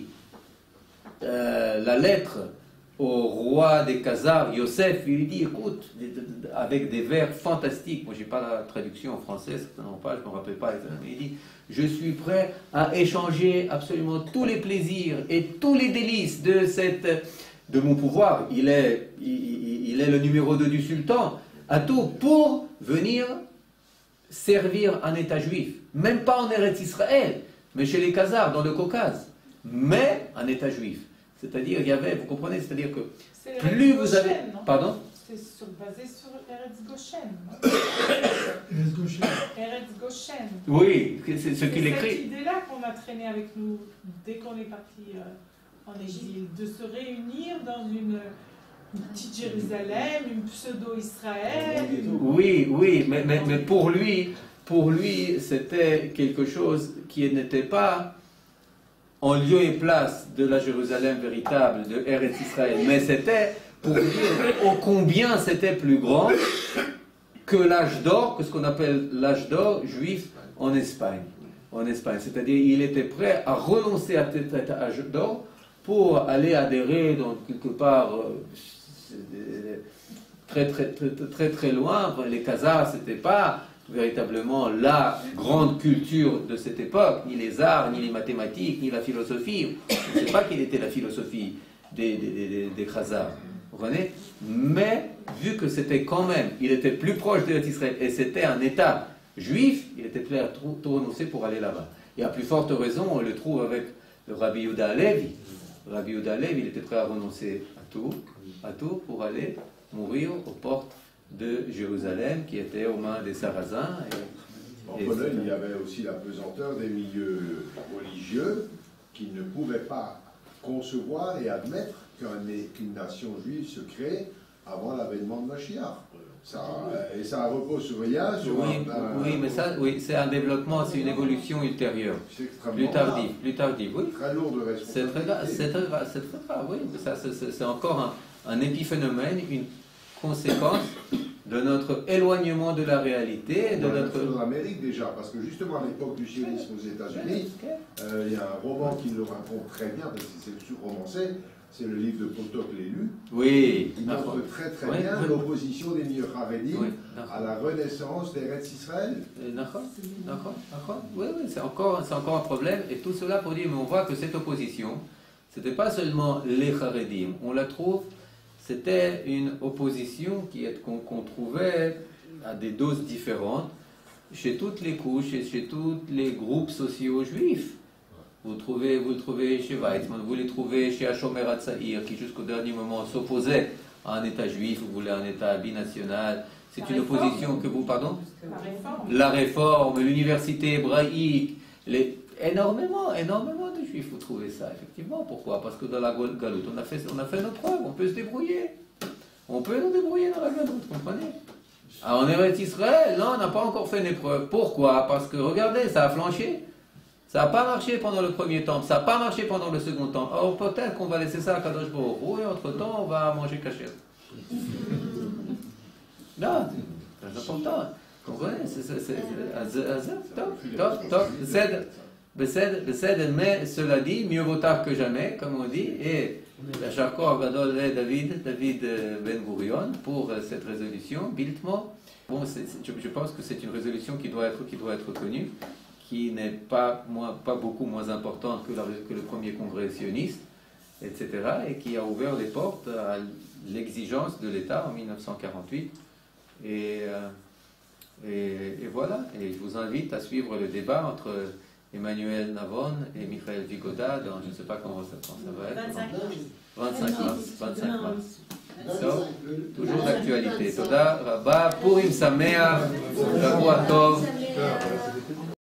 la lettre au roi des Khazars, Yosef, il lui dit, écoute, avec des vers fantastiques, moi j'ai pas la traduction en français, certainement pas, je ne me rappelle pas, mais il dit, je suis prêt à échanger absolument tous les plaisirs et tous les délices de mon pouvoir, il est le numéro 2 du sultan, à tout pour venir servir un État juif, même pas en Eretz Israël, mais chez les Khazars, dans le Caucase, mais un État juif. C'est-à-dire, il y avait, vous comprenez, c'est-à-dire que plus vous avez... Non, pardon? C'est basé sur Eretz Goshen. Eretz Goshen. Oui, c'est ce qu'il écrit. C'est cette idée-là qu'on a traîné avec nous dès qu'on est parti en exil, de se réunir dans une petite Jérusalem, une pseudo-Israël. Oui, mais pour lui, c'était quelque chose qui n'était pas en lieu et place de la Jérusalem véritable, de Eretz Israël, mais c'était pour dire ô combien c'était plus grand que l'âge d'or, que ce qu'on appelle l'âge d'or juif en Espagne. C'est-à-dire il était prêt à renoncer à cet âge d'or pour aller adhérer dans quelque part très loin. Les Khazars, c'était pas véritablement la grande culture de cette époque, ni les arts, ni les mathématiques, ni la philosophie. Je ne sais pas quelle était la philosophie des Khazars, vous comprenez? Mais vu que c'était quand même, il était plus proche d'Israël et c'était un État juif, il était prêt à tout renoncer pour aller là-bas. Et à plus forte raison, on le trouve avec le Rabbi Yehuda Halevi. Rabbi Yehuda Halevi, il était prêt à renoncer à tout pour aller mourir aux portes de Jérusalem, qui était aux mains des Sarrasins. En Pologne, il y avait aussi la pesanteur des milieux religieux qui ne pouvaient pas concevoir et admettre qu'une nation juive se crée avant l'avènement de Mashiach. Et ça repose sur rien. Mais c'est un développement, c'est une évolution ultérieure. Plus tardive, oui. Très lourde responsabilité. C'est très grave, oui. C'est encore un épiphénomène, une conséquence de notre éloignement de la réalité. En Amérique déjà, parce que justement à l'époque du sionisme aux États-Unis, il y a un roman qui le raconte très bien, parce que c'est sur-romancé, c'est le livre de Potok l'élu. Oui. Il montre très bien l'opposition des milieux Haredim à la renaissance d'Eretz Israël. D'accord. Oui, c'est encore un problème. Et tout cela pour dire, mais on voit que cette opposition, c'était pas seulement les Haredim, on la trouve. C'était une opposition qu'on trouvait à des doses différentes chez toutes les couches et chez tous les groupes sociaux juifs. Vous le trouvez chez Weizmann, vous le trouvez chez Hashomer Hatzair, qui jusqu'au dernier moment s'opposait à un État juif, vous voulez un État binational. C'est une opposition que vous... Pardon ? La réforme, l'université hébraïque, énormément de juifs, vous trouvez ça, effectivement. Pourquoi? Parce que dans la galoute, on a fait nos preuves, on peut se débrouiller. On peut nous débrouiller dans la galoute, vous comprenez? Alors, en Eretz Israël, non, on n'a pas encore fait nos preuves. Pourquoi? Parce que, regardez, ça a flanché. Ça n'a pas marché pendant le premier temps, ça n'a pas marché pendant le second temps. Or, peut-être qu'on va laisser ça à Kadosh Baruch Hu, et entre-temps, on va manger cachère. Non, c'est important. Vous comprenez? Mais cela dit, mieux vaut tard que jamais, comme on dit, et Yashar Gadol David Ben Gurion pour cette résolution, Biltmo. Bon, je pense que c'est une résolution qui doit être connue, qui n'est pas beaucoup moins importante que le premier congrès sioniste, etc., et qui a ouvert les portes à l'exigence de l'État en 1948 Et voilà, et je vous invite à suivre le débat entre Emmanuel Navon et Michael Vigoda dans, je ne sais pas comment ça va être. 25 mars. טוב, toujours d'actualité. תודה רבה, פורים שמח, שבוע טוב.